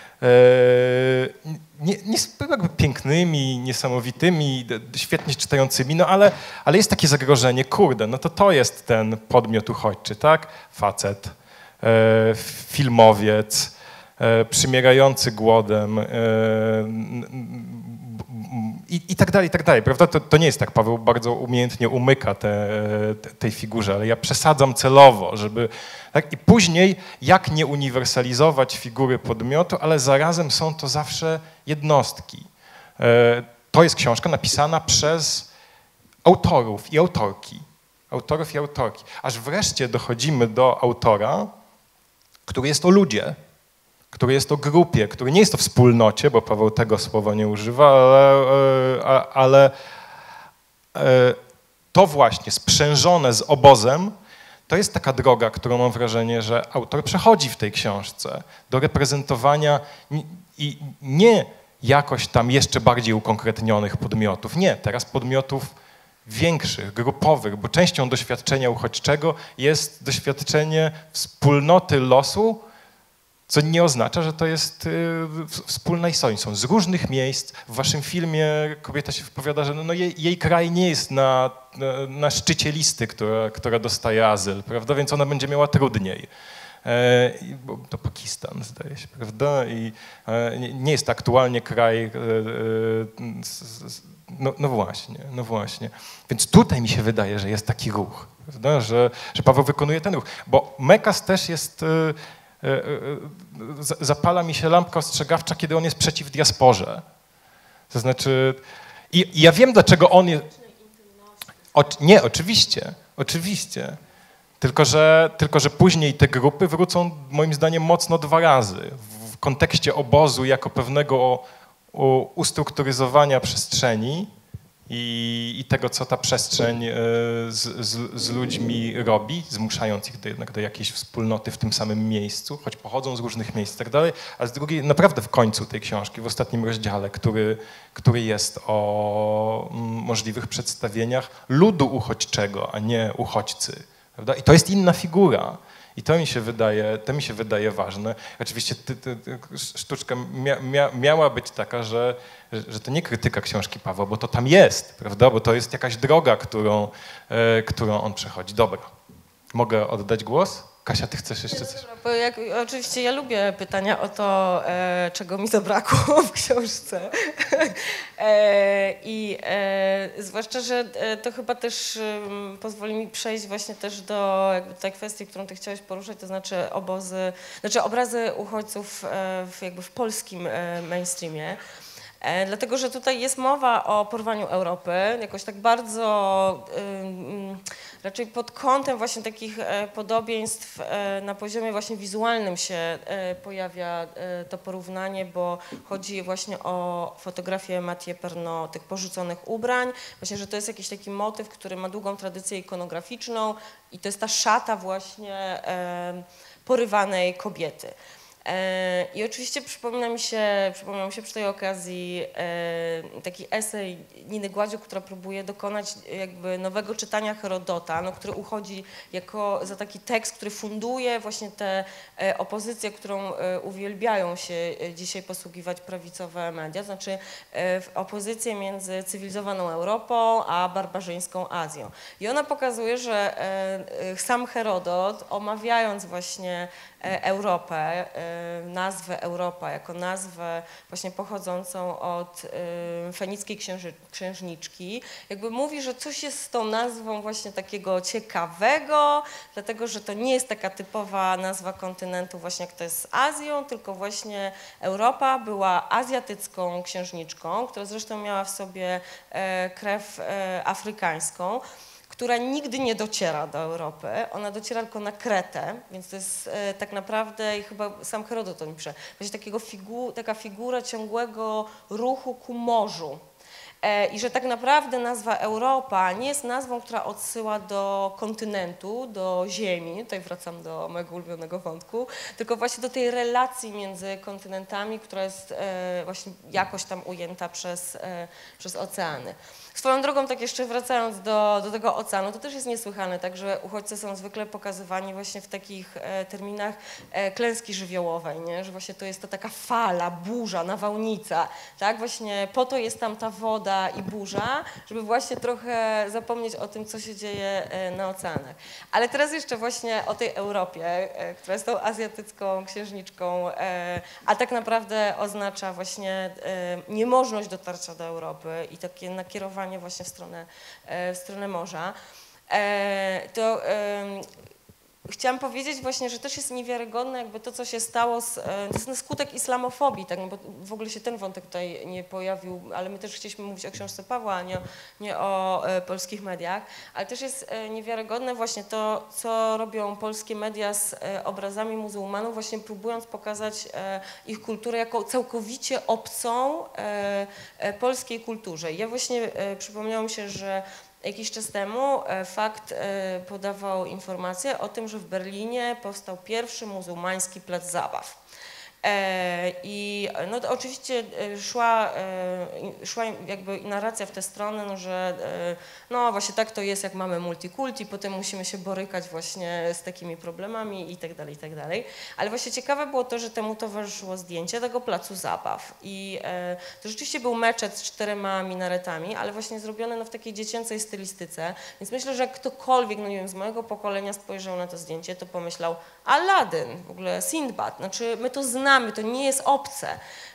nie jakby pięknymi, niesamowitymi, świetnie czytającymi, no ale jest takie zagrożenie, kurde, no to jest ten podmiot uchodźczy, tak? Facet, filmowiec, przymierający głodem i tak dalej, prawda? To nie jest tak, Paweł bardzo umiejętnie umyka tej figurze, ale ja przesadzam celowo, żeby... Tak? I później, jak nie uniwersalizować figury podmiotu, ale zarazem są to zawsze jednostki. To jest książka napisana przez autorów i autorki. Autorów i autorki. Aż wreszcie dochodzimy do autora, który jest o ludzie, który jest o grupie, który nie jest o wspólnocie, bo Paweł tego słowa nie używa, ale to właśnie sprzężone z obozem, to jest taka droga, którą mam wrażenie, że autor przechodzi w tej książce do reprezentowania i nie jakoś tam jeszcze bardziej ukonkretnionych podmiotów. Nie, teraz podmiotów większych, grupowych, bo częścią doświadczenia uchodźczego jest doświadczenie wspólnoty losu, co nie oznacza, że to jest wspólna historia. Są z różnych miejsc. W waszym filmie kobieta się wypowiada, że jej kraj nie jest na szczycie listy, która dostaje azyl, prawda? Więc ona będzie miała trudniej. Bo to Pakistan, zdaje się, prawda? I nie jest aktualnie kraj... No właśnie. Więc tutaj mi się wydaje, że jest taki ruch, prawda? Że Paweł wykonuje ten ruch. Bo Mekas też jest... Zapala mi się lampka ostrzegawcza, kiedy on jest przeciw diasporze. To znaczy... I ja wiem, dlaczego on jest... Nie, oczywiście. Tylko że później te grupy wrócą, moim zdaniem, mocno 2 razy. W kontekście obozu jako pewnego ustrukturyzowania przestrzeni i tego, co ta przestrzeń z ludźmi robi, zmuszając ich jednak do jakiejś wspólnoty w tym samym miejscu, choć pochodzą z różnych miejsc i tak dalej, a z drugiej naprawdę w końcu tej książki, w ostatnim rozdziale, który jest o możliwych przedstawieniach ludu uchodźczego, a nie uchodźcy. Prawda? I to jest inna figura. I to mi się wydaje ważne. Oczywiście sztuczka miała być taka, że to nie krytyka książki Pawła, bo to tam jest, prawda? Bo to jest jakaś droga, którą on przechodzi. Dobra, mogę oddać głos? Kasia, ty chcesz jeszcze coś? Bo oczywiście ja lubię pytania o to, czego mi zabrakło w książce. Zwłaszcza, że to chyba też pozwoli mi przejść właśnie też do jakby tej kwestii, którą ty chciałeś poruszać, to znaczy obrazy uchodźców w polskim mainstreamie. Dlatego, że tutaj jest mowa o porwaniu Europy, jakoś tak bardzo raczej pod kątem właśnie takich podobieństw na poziomie właśnie wizualnym się pojawia to porównanie, bo chodzi właśnie o fotografię Mathieu Pernot, tych porzuconych ubrań, właśnie, że to jest jakiś taki motyw, który ma długą tradycję ikonograficzną i to jest ta szata właśnie porywanej kobiety. I oczywiście przypomniał mi się przy tej okazji taki esej Niny Gładziuk, która próbuje dokonać jakby nowego czytania Herodota, który uchodzi za taki tekst, który funduje właśnie tę opozycję, którą uwielbiają się dzisiaj posługiwać prawicowe media, znaczy opozycję między cywilizowaną Europą a barbarzyńską Azją. I ona pokazuje, że sam Herodot, omawiając właśnie Europę, nazwę Europa jako nazwę właśnie pochodzącą od fenickiej księżniczki, jakby mówi, że coś jest z tą nazwą właśnie takiego ciekawego, dlatego, że to nie jest taka typowa nazwa kontynentu właśnie jak to jest z Azją, tylko właśnie Europa była azjatycką księżniczką, która zresztą miała w sobie krew afrykańską, która nigdy nie dociera do Europy, ona dociera tylko na Kretę, więc to jest tak naprawdę, i chyba sam Herodot to mi pisze, właśnie taka figura ciągłego ruchu ku morzu. I że tak naprawdę nazwa Europa nie jest nazwą, która odsyła do kontynentu, do ziemi, tutaj wracam do mojego ulubionego wątku, tylko właśnie do tej relacji między kontynentami, która jest właśnie jakoś tam ujęta przez oceany. Swoją drogą, tak jeszcze wracając do tego oceanu, to też jest niesłychane, także uchodźcy są zwykle pokazywani właśnie w takich terminach klęski żywiołowej, nie? Że właśnie to jest to taka fala, burza, nawałnica, tak? Właśnie po to jest tam ta woda i burza, żeby właśnie trochę zapomnieć o tym, co się dzieje na oceanach. Ale teraz jeszcze właśnie o tej Europie, która jest tą azjatycką księżniczką, a tak naprawdę oznacza właśnie niemożność dotarcia do Europy i takie nakierowanie właśnie w stronę morza, to chciałam powiedzieć właśnie, że też jest niewiarygodne jakby to, co się stało, to jest na skutek islamofobii, tak, no bo w ogóle się ten wątek tutaj nie pojawił, ale my też chcieliśmy mówić o książce Pawła, a nie o polskich mediach, ale też jest niewiarygodne właśnie to, co robią polskie media z obrazami muzułmanów, właśnie próbując pokazać ich kulturę jako całkowicie obcą polskiej kulturze. Ja właśnie przypomniało mi się, że jakiś czas temu Fakt podawał informację o tym, że w Berlinie powstał pierwszy muzułmański plac zabaw. I no to oczywiście szła jakby narracja w tę stronę, no, że no właśnie tak to jest, jak mamy multikulti, potem musimy się borykać właśnie z takimi problemami i tak dalej, i tak dalej. Ale właśnie ciekawe było to, że temu towarzyszyło zdjęcie tego placu zabaw. I to rzeczywiście był meczet z 4 minaretami, ale właśnie zrobione no, w takiej dziecięcej stylistyce. Więc myślę, że jak ktokolwiek, no nie wiem, z mojego pokolenia spojrzał na to zdjęcie, to pomyślał Aladdin, w ogóle Sindbad, znaczy my to znamy, to nie jest obce.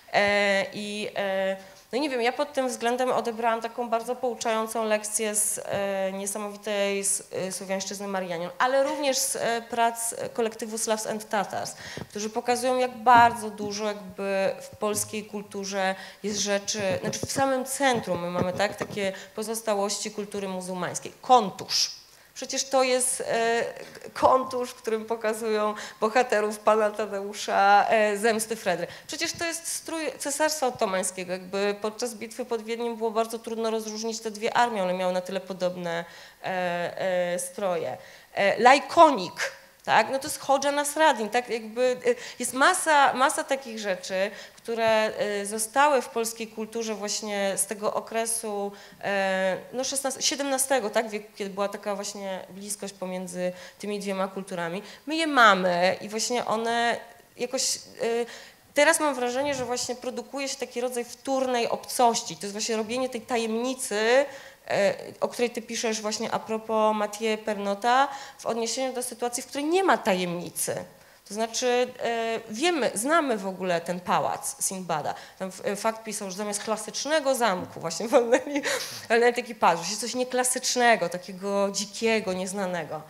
No nie wiem, ja pod tym względem odebrałam taką bardzo pouczającą lekcję z niesamowitej słowiańszczyzny Marianion, ale również z prac kolektywu Slavs and Tatars, którzy pokazują, jak bardzo dużo jakby w polskiej kulturze jest rzeczy, znaczy w samym centrum my mamy tak, takie pozostałości kultury muzułmańskiej. Kontusz. Przecież to jest kontusz, w którym pokazują bohaterów pana Tadeusza, zemsty Fredry. Przecież to jest strój Cesarstwa Otomańskiego. Jakby podczas bitwy pod Wiedniem było bardzo trudno rozróżnić te dwie armie, one miały na tyle podobne stroje. Lajkonik. Tak? No to jest Hodża Nasraddin, tak? Jakby jest masa takich rzeczy, które zostały w polskiej kulturze właśnie z tego okresu no XVII, tak? wieku, kiedy była taka właśnie bliskość pomiędzy tymi dwiema kulturami. My je mamy i właśnie one jakoś... Teraz mam wrażenie, że właśnie produkuje się taki rodzaj wtórnej obcości. To jest właśnie robienie tej tajemnicy, o której ty piszesz właśnie a propos Mathieu Pernota, w odniesieniu do sytuacji, w której nie ma tajemnicy. To znaczy wiemy, znamy w ogóle ten pałac Sindbada. Tam Fakt pisał, że zamiast klasycznego zamku właśnie wolnymi ekipażu, jest coś nieklasycznego, takiego dzikiego, nieznanego.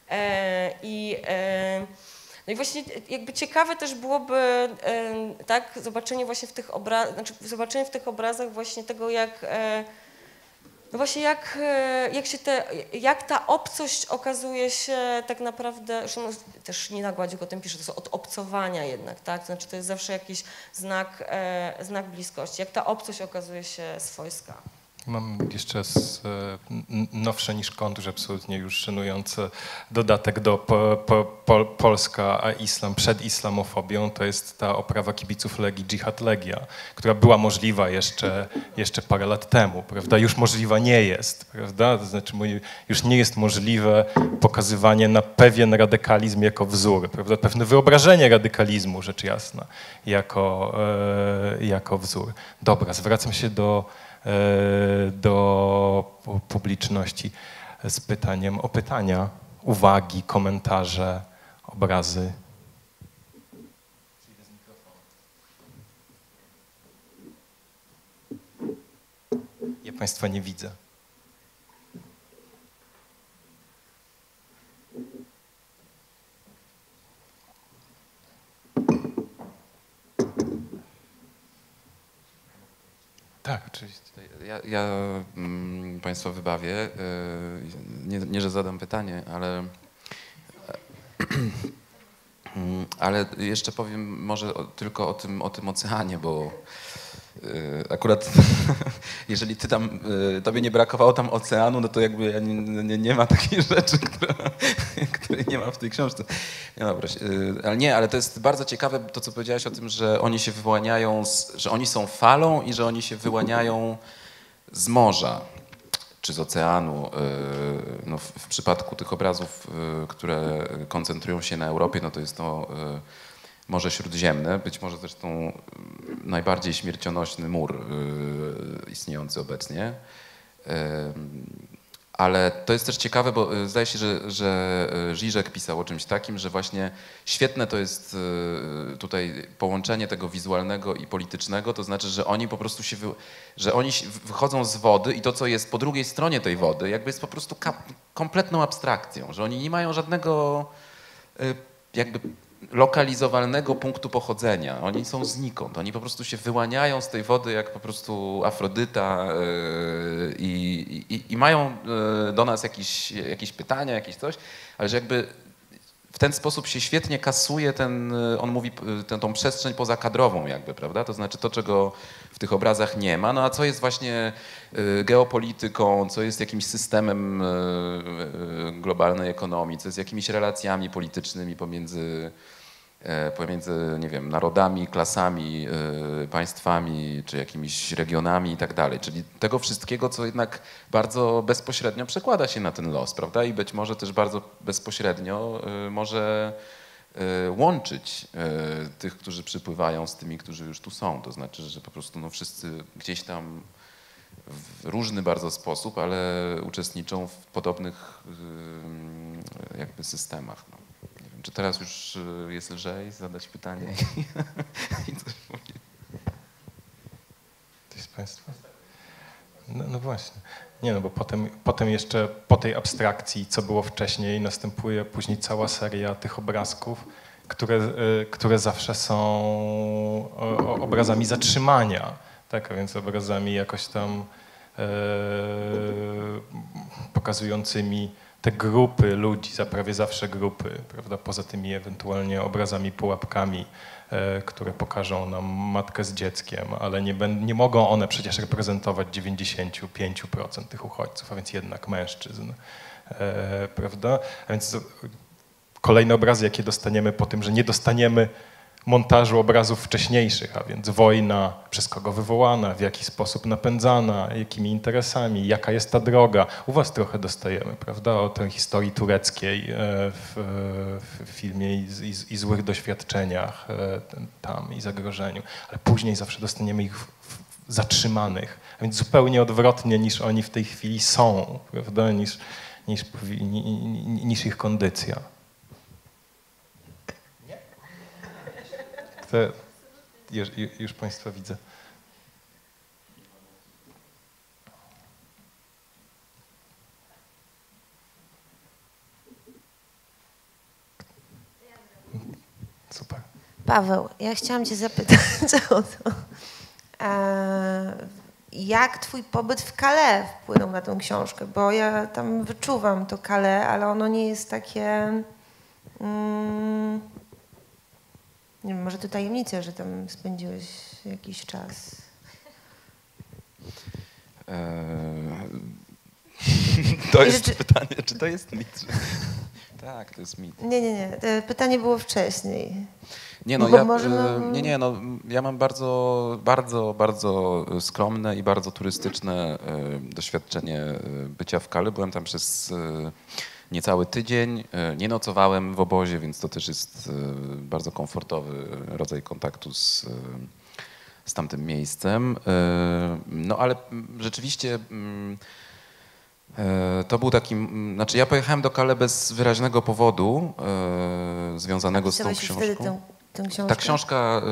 No i właśnie jakby ciekawe też byłoby tak, zobaczenie właśnie w tych obrazach, znaczy zobaczenie w tych obrazach właśnie tego, jak no właśnie jak ta obcość okazuje się tak naprawdę, zresztą też Nina Gładzik o tym pisze, to jest od obcowania jednak, tak? To znaczy to jest zawsze jakiś znak bliskości, jak ta obcość okazuje się swojska. Mam jeszcze nowsze niż kontusz, absolutnie już szanujący dodatek do Polska a islam przed islamofobią. To jest ta oprawa kibiców Legii Dżihad Legia, która była możliwa jeszcze parę lat temu, prawda? Już możliwa nie jest, prawda? To znaczy już nie jest możliwe pokazywanie na pewien radykalizm jako wzór, prawda? Pewne wyobrażenie radykalizmu, rzecz jasna, jako wzór. Dobra, zwracam się do publiczności z pytaniem o pytania, uwagi, komentarze, obrazy. Ja Państwa nie widzę. Tak, oczywiście. Ja Państwa wybawię. Nie, że zadam pytanie, ale jeszcze powiem może tylko o tym oceanie, bo akurat jeżeli tobie nie brakowało tam oceanu, no to jakby nie ma takiej rzeczy, której nie ma w tej książce. Ale to jest bardzo ciekawe to, co powiedziałeś o tym, że oni się wyłaniają, że oni są falą i że oni się wyłaniają z morza czy z oceanu. No w przypadku tych obrazów, które koncentrują się na Europie, no to jest to Morze Śródziemne, być może zresztą najbardziej śmiercionośny mur istniejący obecnie. Ale to jest też ciekawe, bo zdaje się, że Žižek pisał o czymś takim, że właśnie świetne to jest tutaj połączenie tego wizualnego i politycznego, to znaczy, że oni po prostu wychodzą z wody i to, co jest po drugiej stronie tej wody, jakby jest po prostu kompletną abstrakcją, że oni nie mają żadnego jakby lokalizowalnego punktu pochodzenia. Oni są znikąd. Oni po prostu się wyłaniają z tej wody jak po prostu Afrodyta i mają do nas jakieś pytania, jakieś coś, ale że jakby w ten sposób się świetnie kasuje on mówi, tą przestrzeń pozakadrową jakby, prawda? To znaczy to, czego w tych obrazach nie ma, no a co jest właśnie geopolityką, co jest jakimś systemem globalnej ekonomii, co jest jakimiś relacjami politycznymi pomiędzy, nie wiem, narodami, klasami, państwami, czy jakimiś regionami i tak dalej. Czyli tego wszystkiego, co jednak bardzo bezpośrednio przekłada się na ten los, prawda? I być może też bardzo bezpośrednio może łączyć tych, którzy przypływają z tymi, którzy już tu są. To znaczy, że po prostu no, wszyscy gdzieś tam w różny bardzo sposób, ale uczestniczą w podobnych jakby systemach. No. Nie wiem, czy teraz już jest lżej zadać pytanie i coś powiedzieć? Ktoś z Państwa? No właśnie. Nie, no bo potem jeszcze po tej abstrakcji, co było wcześniej, następuje później cała seria tych obrazków, które zawsze są obrazami zatrzymania, tak, a więc obrazami jakoś tam pokazującymi te grupy ludzi, prawie zawsze grupy, prawda, poza tymi ewentualnie obrazami, pułapkami, które pokażą nam matkę z dzieckiem, ale nie mogą one przecież reprezentować 95% tych uchodźców, a więc jednak mężczyzn, prawda? A więc kolejne obrazy, jakie dostaniemy po tym, że nie dostaniemy montażu obrazów wcześniejszych, a więc wojna, przez kogo wywołana, w jaki sposób napędzana, jakimi interesami, jaka jest ta droga. U was trochę dostajemy, prawda, o tej historii tureckiej w filmie i złych doświadczeniach tam i zagrożeniu, ale później zawsze dostaniemy ich zatrzymanych, a więc zupełnie odwrotnie niż oni w tej chwili są, prawda, niż ich kondycja. Już Państwa widzę. Super. Paweł, ja chciałam Cię zapytać o to, jak Twój pobyt w Calais wpłynął na tę książkę, bo ja tam wyczuwam to Calais, ale ono nie jest takie... Nie wiem, może to tajemnica, że tam spędziłeś jakiś czas. To jest pytanie, czy to jest mit? Tak, to jest mit. Nie. Pytanie było wcześniej. Ja mam bardzo skromne i bardzo turystyczne doświadczenie bycia w Calais. Byłem tam przez niecały tydzień, nie nocowałem w obozie, więc to też jest bardzo komfortowy rodzaj kontaktu z tamtym miejscem. No ale rzeczywiście to był taki, znaczy ja pojechałem do Calais bez wyraźnego powodu związanego z tą książką. Tę książkę? Ta książka,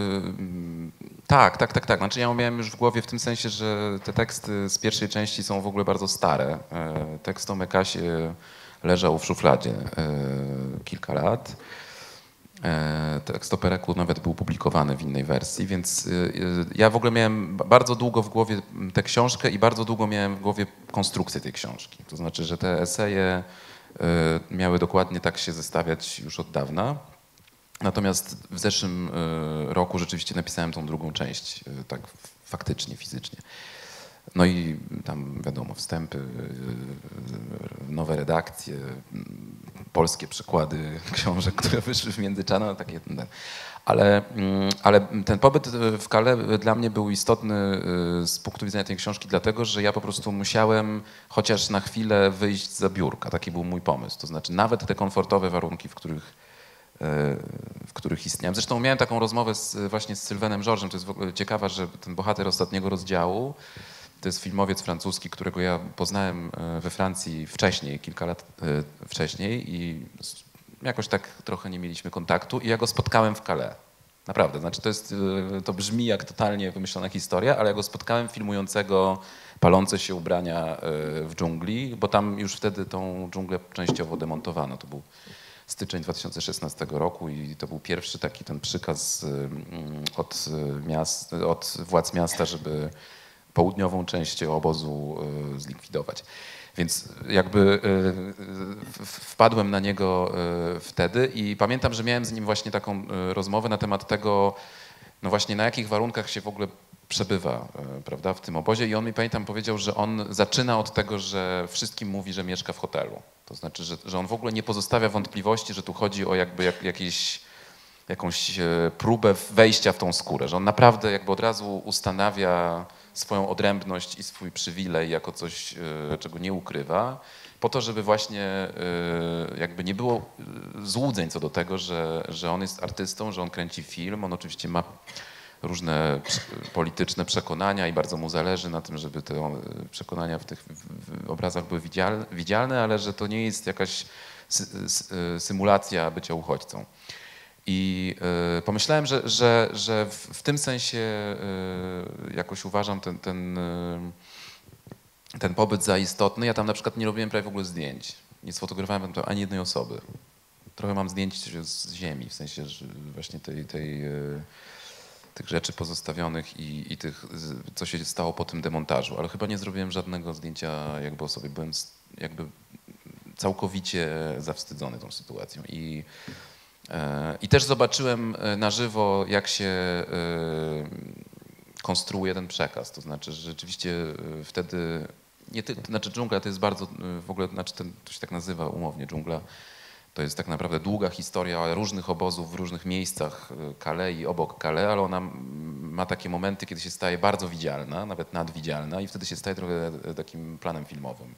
tak. Znaczy ja ją miałem już w głowie w tym sensie, że te teksty z pierwszej części są w ogóle bardzo stare. Tekst o Mekasie leżał w szufladzie kilka lat. Tekst opereku nawet był publikowany w innej wersji, więc ja w ogóle miałem bardzo długo w głowie tę książkę i bardzo długo miałem w głowie konstrukcję tej książki. To znaczy, że te eseje miały dokładnie tak się zestawiać już od dawna. Natomiast w zeszłym roku rzeczywiście napisałem tą drugą część, tak faktycznie, fizycznie. No i tam wiadomo, wstępy, nowe redakcje, polskie przekłady książek, które wyszły w międzyczasie, no takie. Ale ten pobyt w Calais dla mnie był istotny z punktu widzenia tej książki, dlatego że ja po prostu musiałem chociaż na chwilę wyjść za biurka. Taki był mój pomysł. To znaczy nawet te komfortowe warunki, w których istniałem. Zresztą miałem taką rozmowę właśnie z Sylwenem Georgesem. To jest w ogóle ciekawe, że ten bohater ostatniego rozdziału to jest filmowiec francuski, którego ja poznałem we Francji wcześniej, kilka lat wcześniej i jakoś tak trochę nie mieliśmy kontaktu i ja go spotkałem w Calais. Naprawdę, znaczy to brzmi jak totalnie wymyślona historia, ale ja go spotkałem filmującego palące się ubrania w dżungli, bo tam już wtedy tą dżunglę częściowo demontowano. To był styczeń 2016 roku i to był pierwszy taki ten przykaz od władz miasta, żeby południową część obozu zlikwidować. Więc jakby wpadłem na niego wtedy i pamiętam, że miałem z nim właśnie taką rozmowę na temat tego, no właśnie na jakich warunkach się w ogóle przebywa, prawda, w tym obozie i on mi, pamiętam, powiedział, że on zaczyna od tego, że wszystkim mówi, że mieszka w hotelu. To znaczy, że on w ogóle nie pozostawia wątpliwości, że tu chodzi o jakby jakąś próbę wejścia w tą skórę, że on naprawdę jakby od razu ustanawia swoją odrębność i swój przywilej jako coś, czego nie ukrywa, po to, żeby właśnie jakby nie było złudzeń co do tego, że on jest artystą, że on kręci film, on oczywiście ma różne polityczne przekonania i bardzo mu zależy na tym, żeby te przekonania w tych obrazach były widzialne, ale że to nie jest jakaś symulacja bycia uchodźcą. I pomyślałem, że w tym sensie jakoś uważam ten pobyt za istotny. Ja tam na przykład nie robiłem prawie w ogóle zdjęć. Nie sfotografowałem tam ani jednej osoby. Trochę mam zdjęć z ziemi, w sensie że właśnie tych rzeczy pozostawionych i tych, co się stało po tym demontażu. Ale chyba nie zrobiłem żadnego zdjęcia jakby o sobie. Byłem jakby całkowicie zawstydzony tą sytuacją. I też zobaczyłem na żywo, jak się konstruuje ten przekaz. To znaczy, że rzeczywiście wtedy, znaczy dżungla to jest bardzo, w ogóle, znaczy to się tak nazywa umownie dżungla, to jest tak naprawdę długa historia różnych obozów w różnych miejscach Calais i obok Calais, ale ona ma takie momenty, kiedy się staje bardzo widzialna, nawet nadwidzialna i wtedy się staje trochę takim planem filmowym.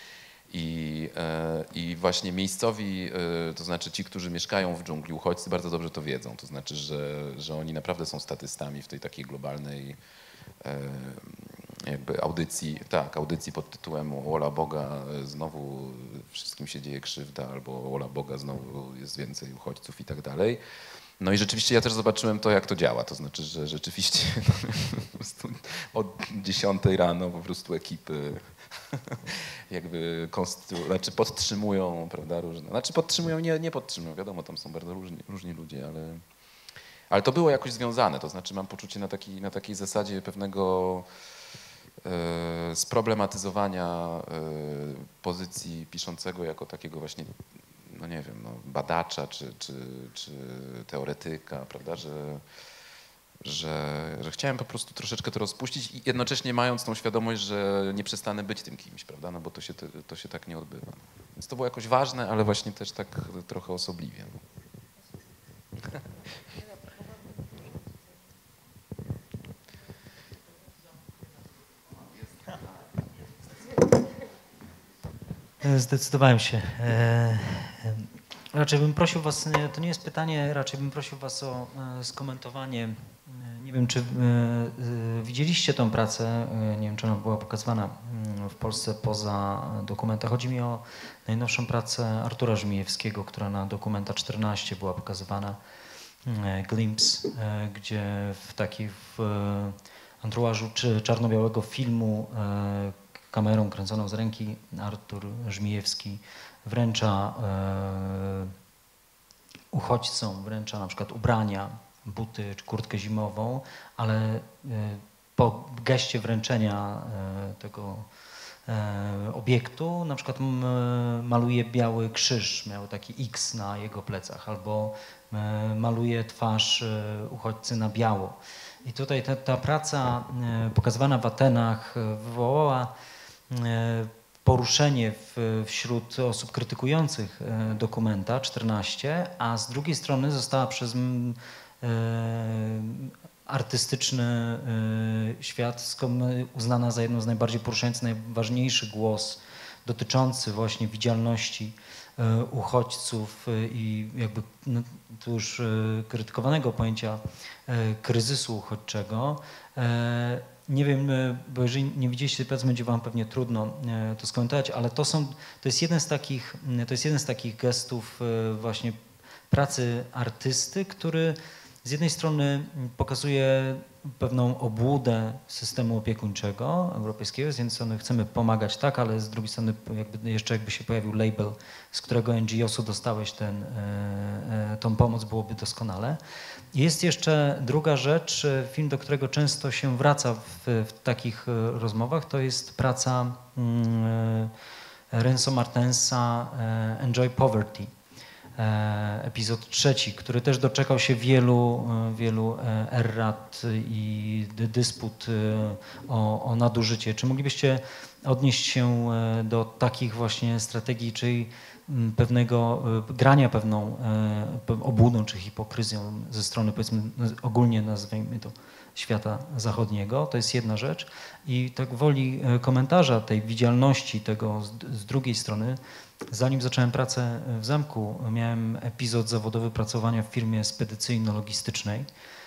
I właśnie miejscowi, to znaczy ci, którzy mieszkają w dżungli, uchodźcy bardzo dobrze to wiedzą. To znaczy, że oni naprawdę są statystami w tej takiej globalnej jakby audycji pod tytułem Wola Boga, znowu wszystkim się dzieje krzywda, albo Wola Boga, znowu jest więcej uchodźców i tak dalej. No i rzeczywiście ja też zobaczyłem to, jak to działa. To znaczy, że rzeczywiście po prostu od 10 rano po prostu ekipy jakby podtrzymują, prawda, różne. Znaczy podtrzymują, nie podtrzymują, wiadomo, tam są bardzo różni ludzie, ale to było jakoś związane. To znaczy mam poczucie na takiej zasadzie pewnego sproblematyzowania pozycji piszącego jako takiego właśnie, no nie wiem, no, badacza czy teoretyka, prawda, że chciałem po prostu troszeczkę to rozpuścić i jednocześnie mając tą świadomość, że nie przestanę być tym kimś, prawda, no bo to się tak nie odbywa. Więc to było jakoś ważne, ale właśnie też tak trochę osobliwie. Zdecydowałem się. Raczej bym prosił was, to nie jest pytanie, raczej bym prosił was o skomentowanie. Nie wiem, czy widzieliście tą pracę, nie wiem, czy ona była pokazywana w Polsce poza Dokumenta. Chodzi mi o najnowszą pracę Artura Żmijewskiego, która na Dokumenta 14 była pokazywana, Glimpse, gdzie w anturażu czarno-białego filmu kamerą kręconą z ręki Artur Żmijewski wręcza uchodźcom wręcza na przykład ubrania, buty czy kurtkę zimową, ale po geście wręczenia tego obiektu na przykład maluje biały krzyż, miał taki X na jego plecach, albo maluje twarz uchodźcy na biało. I tutaj ta praca pokazywana w Atenach wywołała poruszenie wśród osób krytykujących dokumenta 14, a z drugiej strony została przez artystyczny świat uznana za jedną z najbardziej poruszających, najważniejszy głos dotyczący właśnie widzialności uchodźców i jakby tu już krytykowanego pojęcia kryzysu uchodźczego. Nie wiem, bo jeżeli nie widzieliście tej pracy, będzie wam pewnie trudno to skomentować, ale to jest jeden z takich gestów właśnie pracy artysty, który z jednej strony pokazuje pewną obłudę systemu opiekuńczego europejskiego, z jednej strony chcemy pomagać, tak, ale z drugiej strony jakby się pojawił label, z którego NGO-su dostałeś tą pomoc, byłoby doskonale. Jest jeszcze druga rzecz, film, do którego często się wraca w takich rozmowach, to jest praca Renzo Martensa Enjoy Poverty. Epizod 3, który też doczekał się wielu errat i dysput o nadużycie. Czy moglibyście odnieść się do takich właśnie strategii, czyli pewnego grania pewną obłudą czy hipokryzją ze strony, powiedzmy, ogólnie nazwijmy to, świata zachodniego? To jest jedna rzecz. I tak woli komentarza tej widzialności tego z drugiej strony, zanim zacząłem pracę w Zamku, miałem epizod zawodowy pracowania w firmie spedycyjno-logistycznej.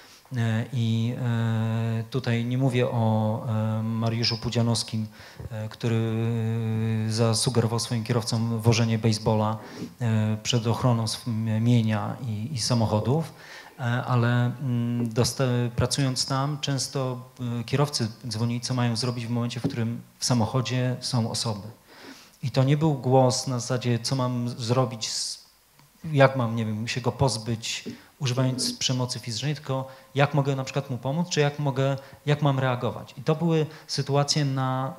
I tutaj nie mówię o Mariuszu Pudzianowskim, który zasugerował swoim kierowcom wożenie baseballa przed ochroną mienia i samochodów, ale pracując tam często kierowcy dzwonili, co mają zrobić w momencie, w którym w samochodzie są osoby. I to nie był głos na zasadzie, co mam zrobić, jak mam, nie wiem, się go pozbyć, używając przemocy fizycznej, tylko jak mogę na przykład mu pomóc, czy jak mam reagować. I to były sytuacje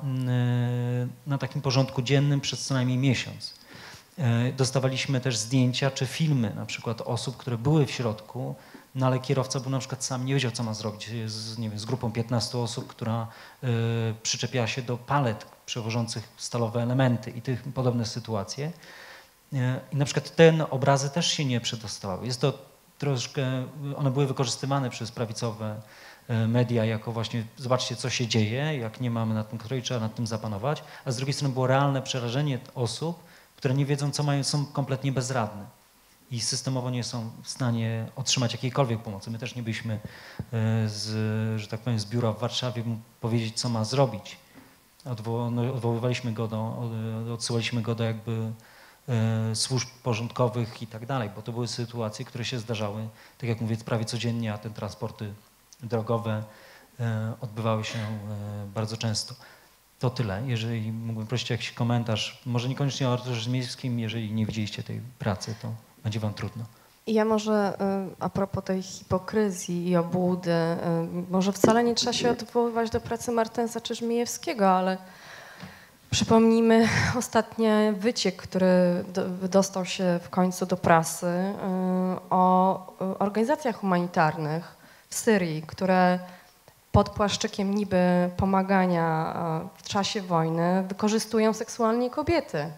na takim porządku dziennym przez co najmniej miesiąc. Dostawaliśmy też zdjęcia czy filmy na przykład osób, które były w środku, no ale kierowca był na przykład sam, nie wiedział, co ma zrobić z grupą 15 osób, która przyczepiała się do palet przewożących stalowe elementy i tych podobne sytuacje. I na przykład te obrazy też się nie przedostawały. Jest to troszkę, one były wykorzystywane przez prawicowe media jako właśnie, zobaczcie, co się dzieje, jak nie mamy nad tym kontroli, trzeba nad tym zapanować, a z drugiej strony było realne przerażenie osób, które nie wiedzą, co mają, są kompletnie bezradne i systemowo nie są w stanie otrzymać jakiejkolwiek pomocy. My też nie byliśmy, że tak powiem, z biura w Warszawie mu powiedzieć, co ma zrobić. Odwoływaliśmy go odsyłaliśmy go do jakby służb porządkowych i tak dalej, bo to były sytuacje, które się zdarzały, tak jak mówię, prawie codziennie, a te transporty drogowe odbywały się bardzo często. To tyle. Jeżeli mógłbym prosić o jakiś komentarz, może niekoniecznie o Arturze Zmierskim, jeżeli nie widzieliście tej pracy, to będzie wam trudno. Ja może a propos tej hipokryzji i obłudy, może wcale nie trzeba się odwoływać do pracy Martensa czy Żmijewskiego, ale przypomnijmy ostatni wyciek, który wydostał się w końcu do prasy o organizacjach humanitarnych w Syrii, które pod płaszczykiem niby pomagania w czasie wojny wykorzystują seksualnie kobiety.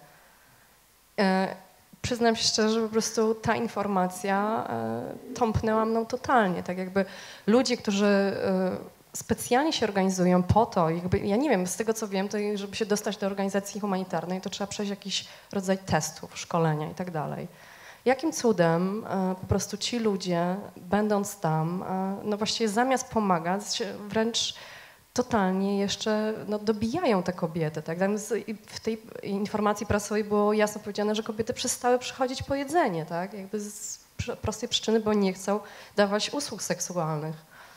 Przyznam się szczerze, że po prostu ta informacja tąpnęła mną totalnie. Tak jakby ludzie, którzy specjalnie się organizują po to, jakby, ja nie wiem, z tego co wiem, to żeby się dostać do organizacji humanitarnej, to trzeba przejść jakiś rodzaj testów, szkolenia i tak dalej. Jakim cudem po prostu ci ludzie, będąc tam, no właściwie zamiast pomagać, wręcz totalnie jeszcze dobijają te kobiety. Tak? W tej informacji prasowej było jasno powiedziane, że kobiety przestały przychodzić po jedzenie, tak? Jakby z prostej przyczyny, bo nie chcą dawać usług seksualnych.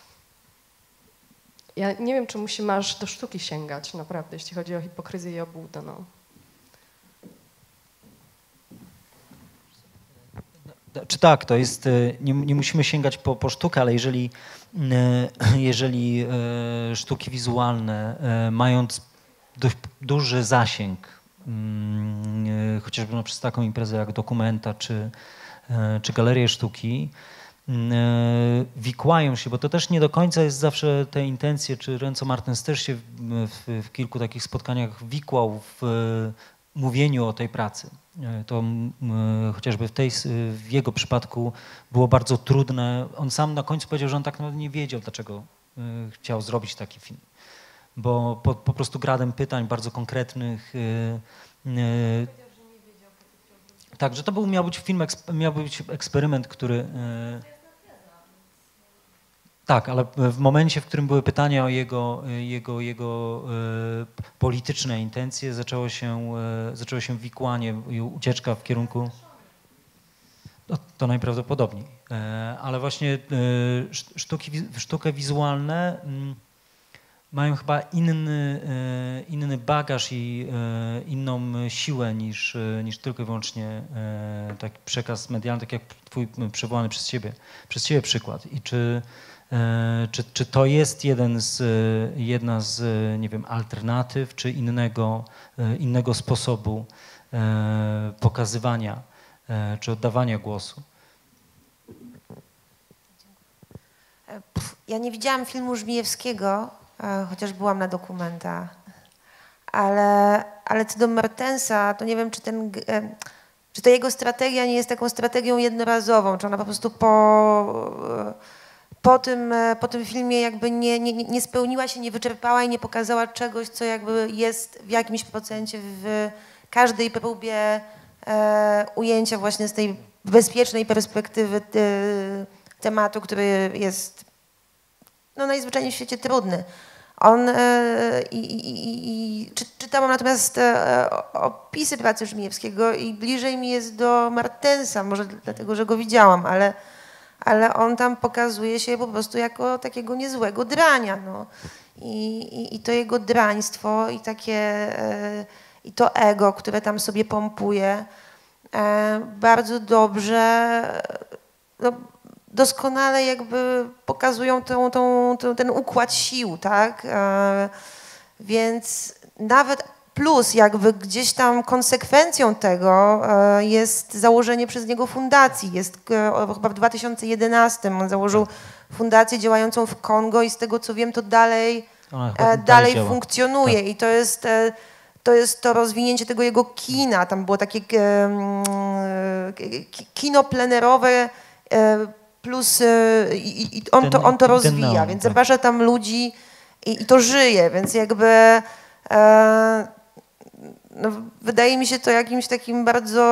Ja nie wiem, czy musimy aż do sztuki sięgać, naprawdę, jeśli chodzi o hipokryzję i obłudę. No. Czy tak, to jest, nie musimy sięgać po sztukę, ale jeżeli sztuki wizualne, mając dość duży zasięg, chociażby przez taką imprezę jak Documenta czy Galerię Sztuki, wikłają się, bo to też nie do końca jest zawsze te intencje, czy Renzo Martens też się w kilku takich spotkaniach wikłał w mówieniu o tej pracy. To chociażby w jego przypadku było bardzo trudne. On sam na końcu powiedział, że on tak naprawdę nie wiedział, dlaczego chciał zrobić taki film. Bo po prostu gradem pytań bardzo konkretnych. Tak, że to miał być film, miał być eksperyment, który... Tak, ale w momencie, w którym były pytania o jego polityczne intencje, zaczęło się wikłanie i ucieczka w kierunku... To najprawdopodobniej. Ale właśnie sztuki wizualne mają chyba inny bagaż i inną siłę niż tylko i wyłącznie taki przekaz medialny, tak jak twój przywołany przez ciebie przykład. I czy to jest jedna z, nie wiem, alternatyw, czy innego sposobu pokazywania, czy oddawania głosu? Ja nie widziałam filmu Żmijewskiego, chociaż byłam na Documenta, ale co do Martensa, to nie wiem, czy to jego strategia nie jest taką strategią jednorazową, czy ona po prostu po tym filmie jakby nie spełniła się, nie wyczerpała i nie pokazała czegoś, co jakby jest w jakimś procencie w każdej próbie ujęcia właśnie z tej bezpiecznej perspektywy tematu, który jest najzwyczajniej w świecie trudny. Czytałam natomiast opisy pracy Żmijewskiego i bliżej mi jest do Martensa, może dlatego, że go widziałam, ale on tam pokazuje się po prostu jako takiego niezłego drania. No. I to jego draństwo i to ego, które tam sobie pompuje, bardzo dobrze, doskonale jakby pokazują ten układ sił, tak? Więc nawet plus jakby gdzieś tam konsekwencją tego jest założenie przez niego fundacji. Jest chyba w 2011 on założył fundację działającą w Kongo i z tego co wiem to dalej funkcjonuje i to jest to rozwinięcie tego jego kina. Tam było takie kino plenerowe plus on to rozwija, więc zaprasza tam ludzi i to żyje, więc jakby wydaje mi się to jakimś takim bardzo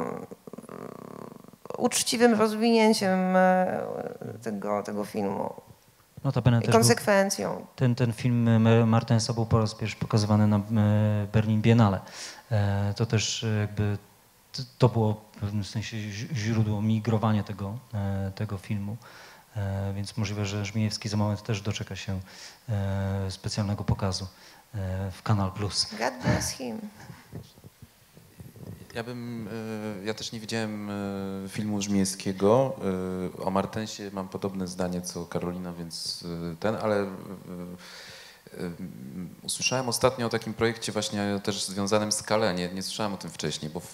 uczciwym rozwinięciem tego filmu. Notabene i konsekwencją. Ten film Martensa był po raz pierwszy pokazywany na Berlin Biennale. To też jakby to było w pewnym sensie źródło migrowania tego filmu, więc możliwe, że Żmijewski za moment też doczeka się specjalnego pokazu w Kanal Plus. God bless him. Ja też nie widziałem filmu Żmijewskiego. O Martensie mam podobne zdanie co Karolina, więc ale usłyszałem ostatnio o takim projekcie właśnie też związanym z Calais. Nie słyszałem o tym wcześniej, bo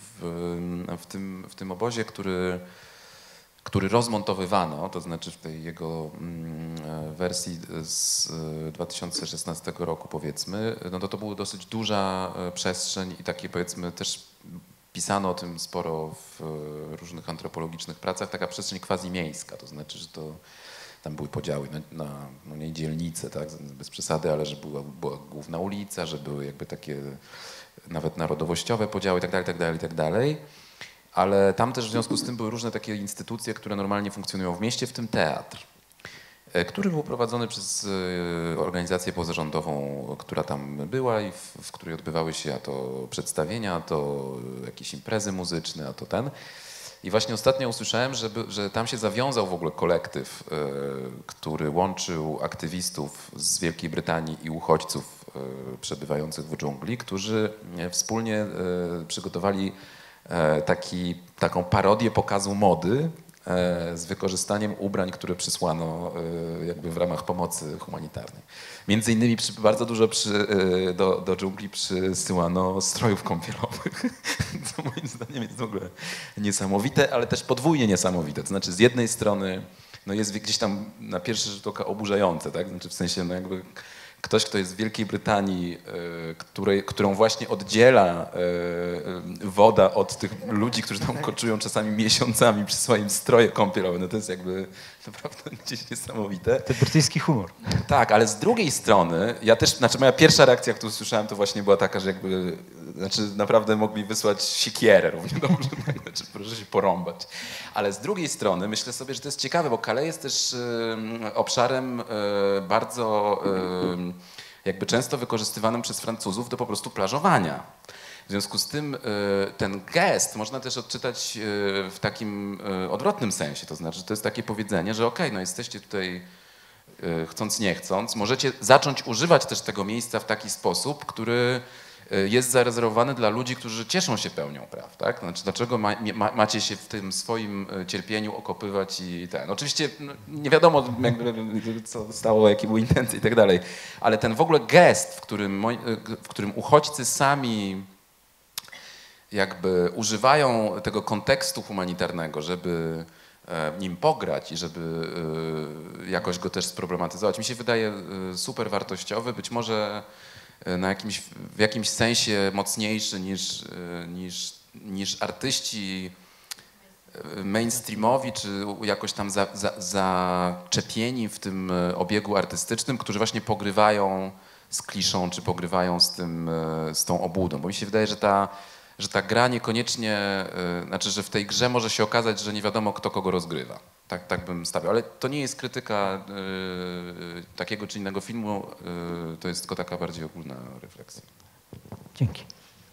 w tym obozie, który rozmontowywano, to znaczy w tej jego wersji z 2016 roku powiedzmy, to była dosyć duża przestrzeń i takie powiedzmy też pisano o tym sporo w różnych antropologicznych pracach, taka przestrzeń quasi-miejska, to znaczy, że tam były podziały na nie dzielnice, tak, bez przesady, ale że była główna ulica, że były jakby takie nawet narodowościowe podziały i tak dalej. Ale tam też w związku z tym były różne takie instytucje, które normalnie funkcjonują w mieście, w tym teatr, który był prowadzony przez organizację pozarządową, która tam była i w której odbywały się a to przedstawienia, a to jakieś imprezy muzyczne, a to ten. I właśnie ostatnio usłyszałem, że tam się zawiązał w ogóle kolektyw, który łączył aktywistów z Wielkiej Brytanii i uchodźców przebywających w dżungli, którzy wspólnie przygotowali taką parodię pokazu mody z wykorzystaniem ubrań, które przysłano jakby w ramach pomocy humanitarnej. Między innymi bardzo dużo do dżungli przysyłano strojów kąpielowych, co moim zdaniem jest w ogóle niesamowite, ale też podwójnie niesamowite. To znaczy z jednej strony no jest gdzieś tam na pierwszy rzut oka oburzające, tak? Znaczy w sensie no jakby ktoś, kto jest w Wielkiej Brytanii, którą właśnie oddziela woda od tych ludzi, którzy tam koczują czasami miesiącami, przysyła im stroje kąpielowe. No to jest jakby naprawdę gdzieś niesamowite. To brytyjski humor. Tak, ale z drugiej strony, moja pierwsza reakcja, jak to usłyszałem, to właśnie była taka, że jakby, naprawdę mogli wysłać siekierę równie dobrze, znaczy proszę się porąbać. Ale z drugiej strony myślę sobie, że to jest ciekawe, bo Calais jest też obszarem bardzo jakby często wykorzystywanym przez Francuzów do po prostu plażowania. W związku z tym ten gest można też odczytać w takim odwrotnym sensie, to znaczy, że to jest takie powiedzenie, że okej, no jesteście tutaj chcąc nie chcąc, możecie zacząć używać też tego miejsca w taki sposób, który jest zarezerwowany dla ludzi, którzy cieszą się pełnią praw, tak? Znaczy, dlaczego macie się w tym swoim cierpieniu okopywać i ten. Oczywiście nie wiadomo, co stało, jakie były intencje i tak dalej, ale ten w ogóle gest, w którym uchodźcy sami jakby używają tego kontekstu humanitarnego, żeby nim pograć i żeby jakoś go też sproblematyzować, mi się wydaje super wartościowy, być może w jakimś sensie mocniejszy niż artyści mainstreamowi, czy jakoś tam zaczepieni w tym obiegu artystycznym, którzy właśnie pogrywają z kliszą, czy pogrywają z tą obłudą. Bo mi się wydaje, że ta gra niekoniecznie, znaczy, że w tej grze może się okazać, że nie wiadomo, kto kogo rozgrywa. Tak bym stawiał. Ale to nie jest krytyka takiego czy innego filmu, to jest tylko taka bardziej ogólna refleksja. Dzięki.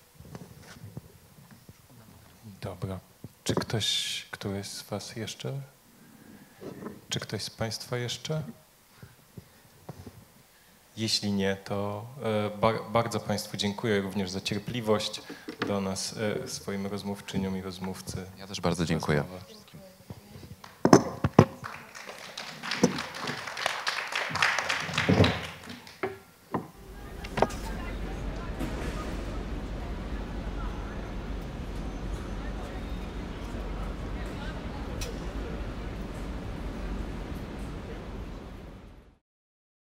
Dobra. Czy któryś z was jeszcze? Czy ktoś z państwa jeszcze? Jeśli nie, to bardzo państwu dziękuję również za cierpliwość do nas, swoim rozmówczyniom i rozmówcy. Ja też bardzo dziękuję. Rozmowa.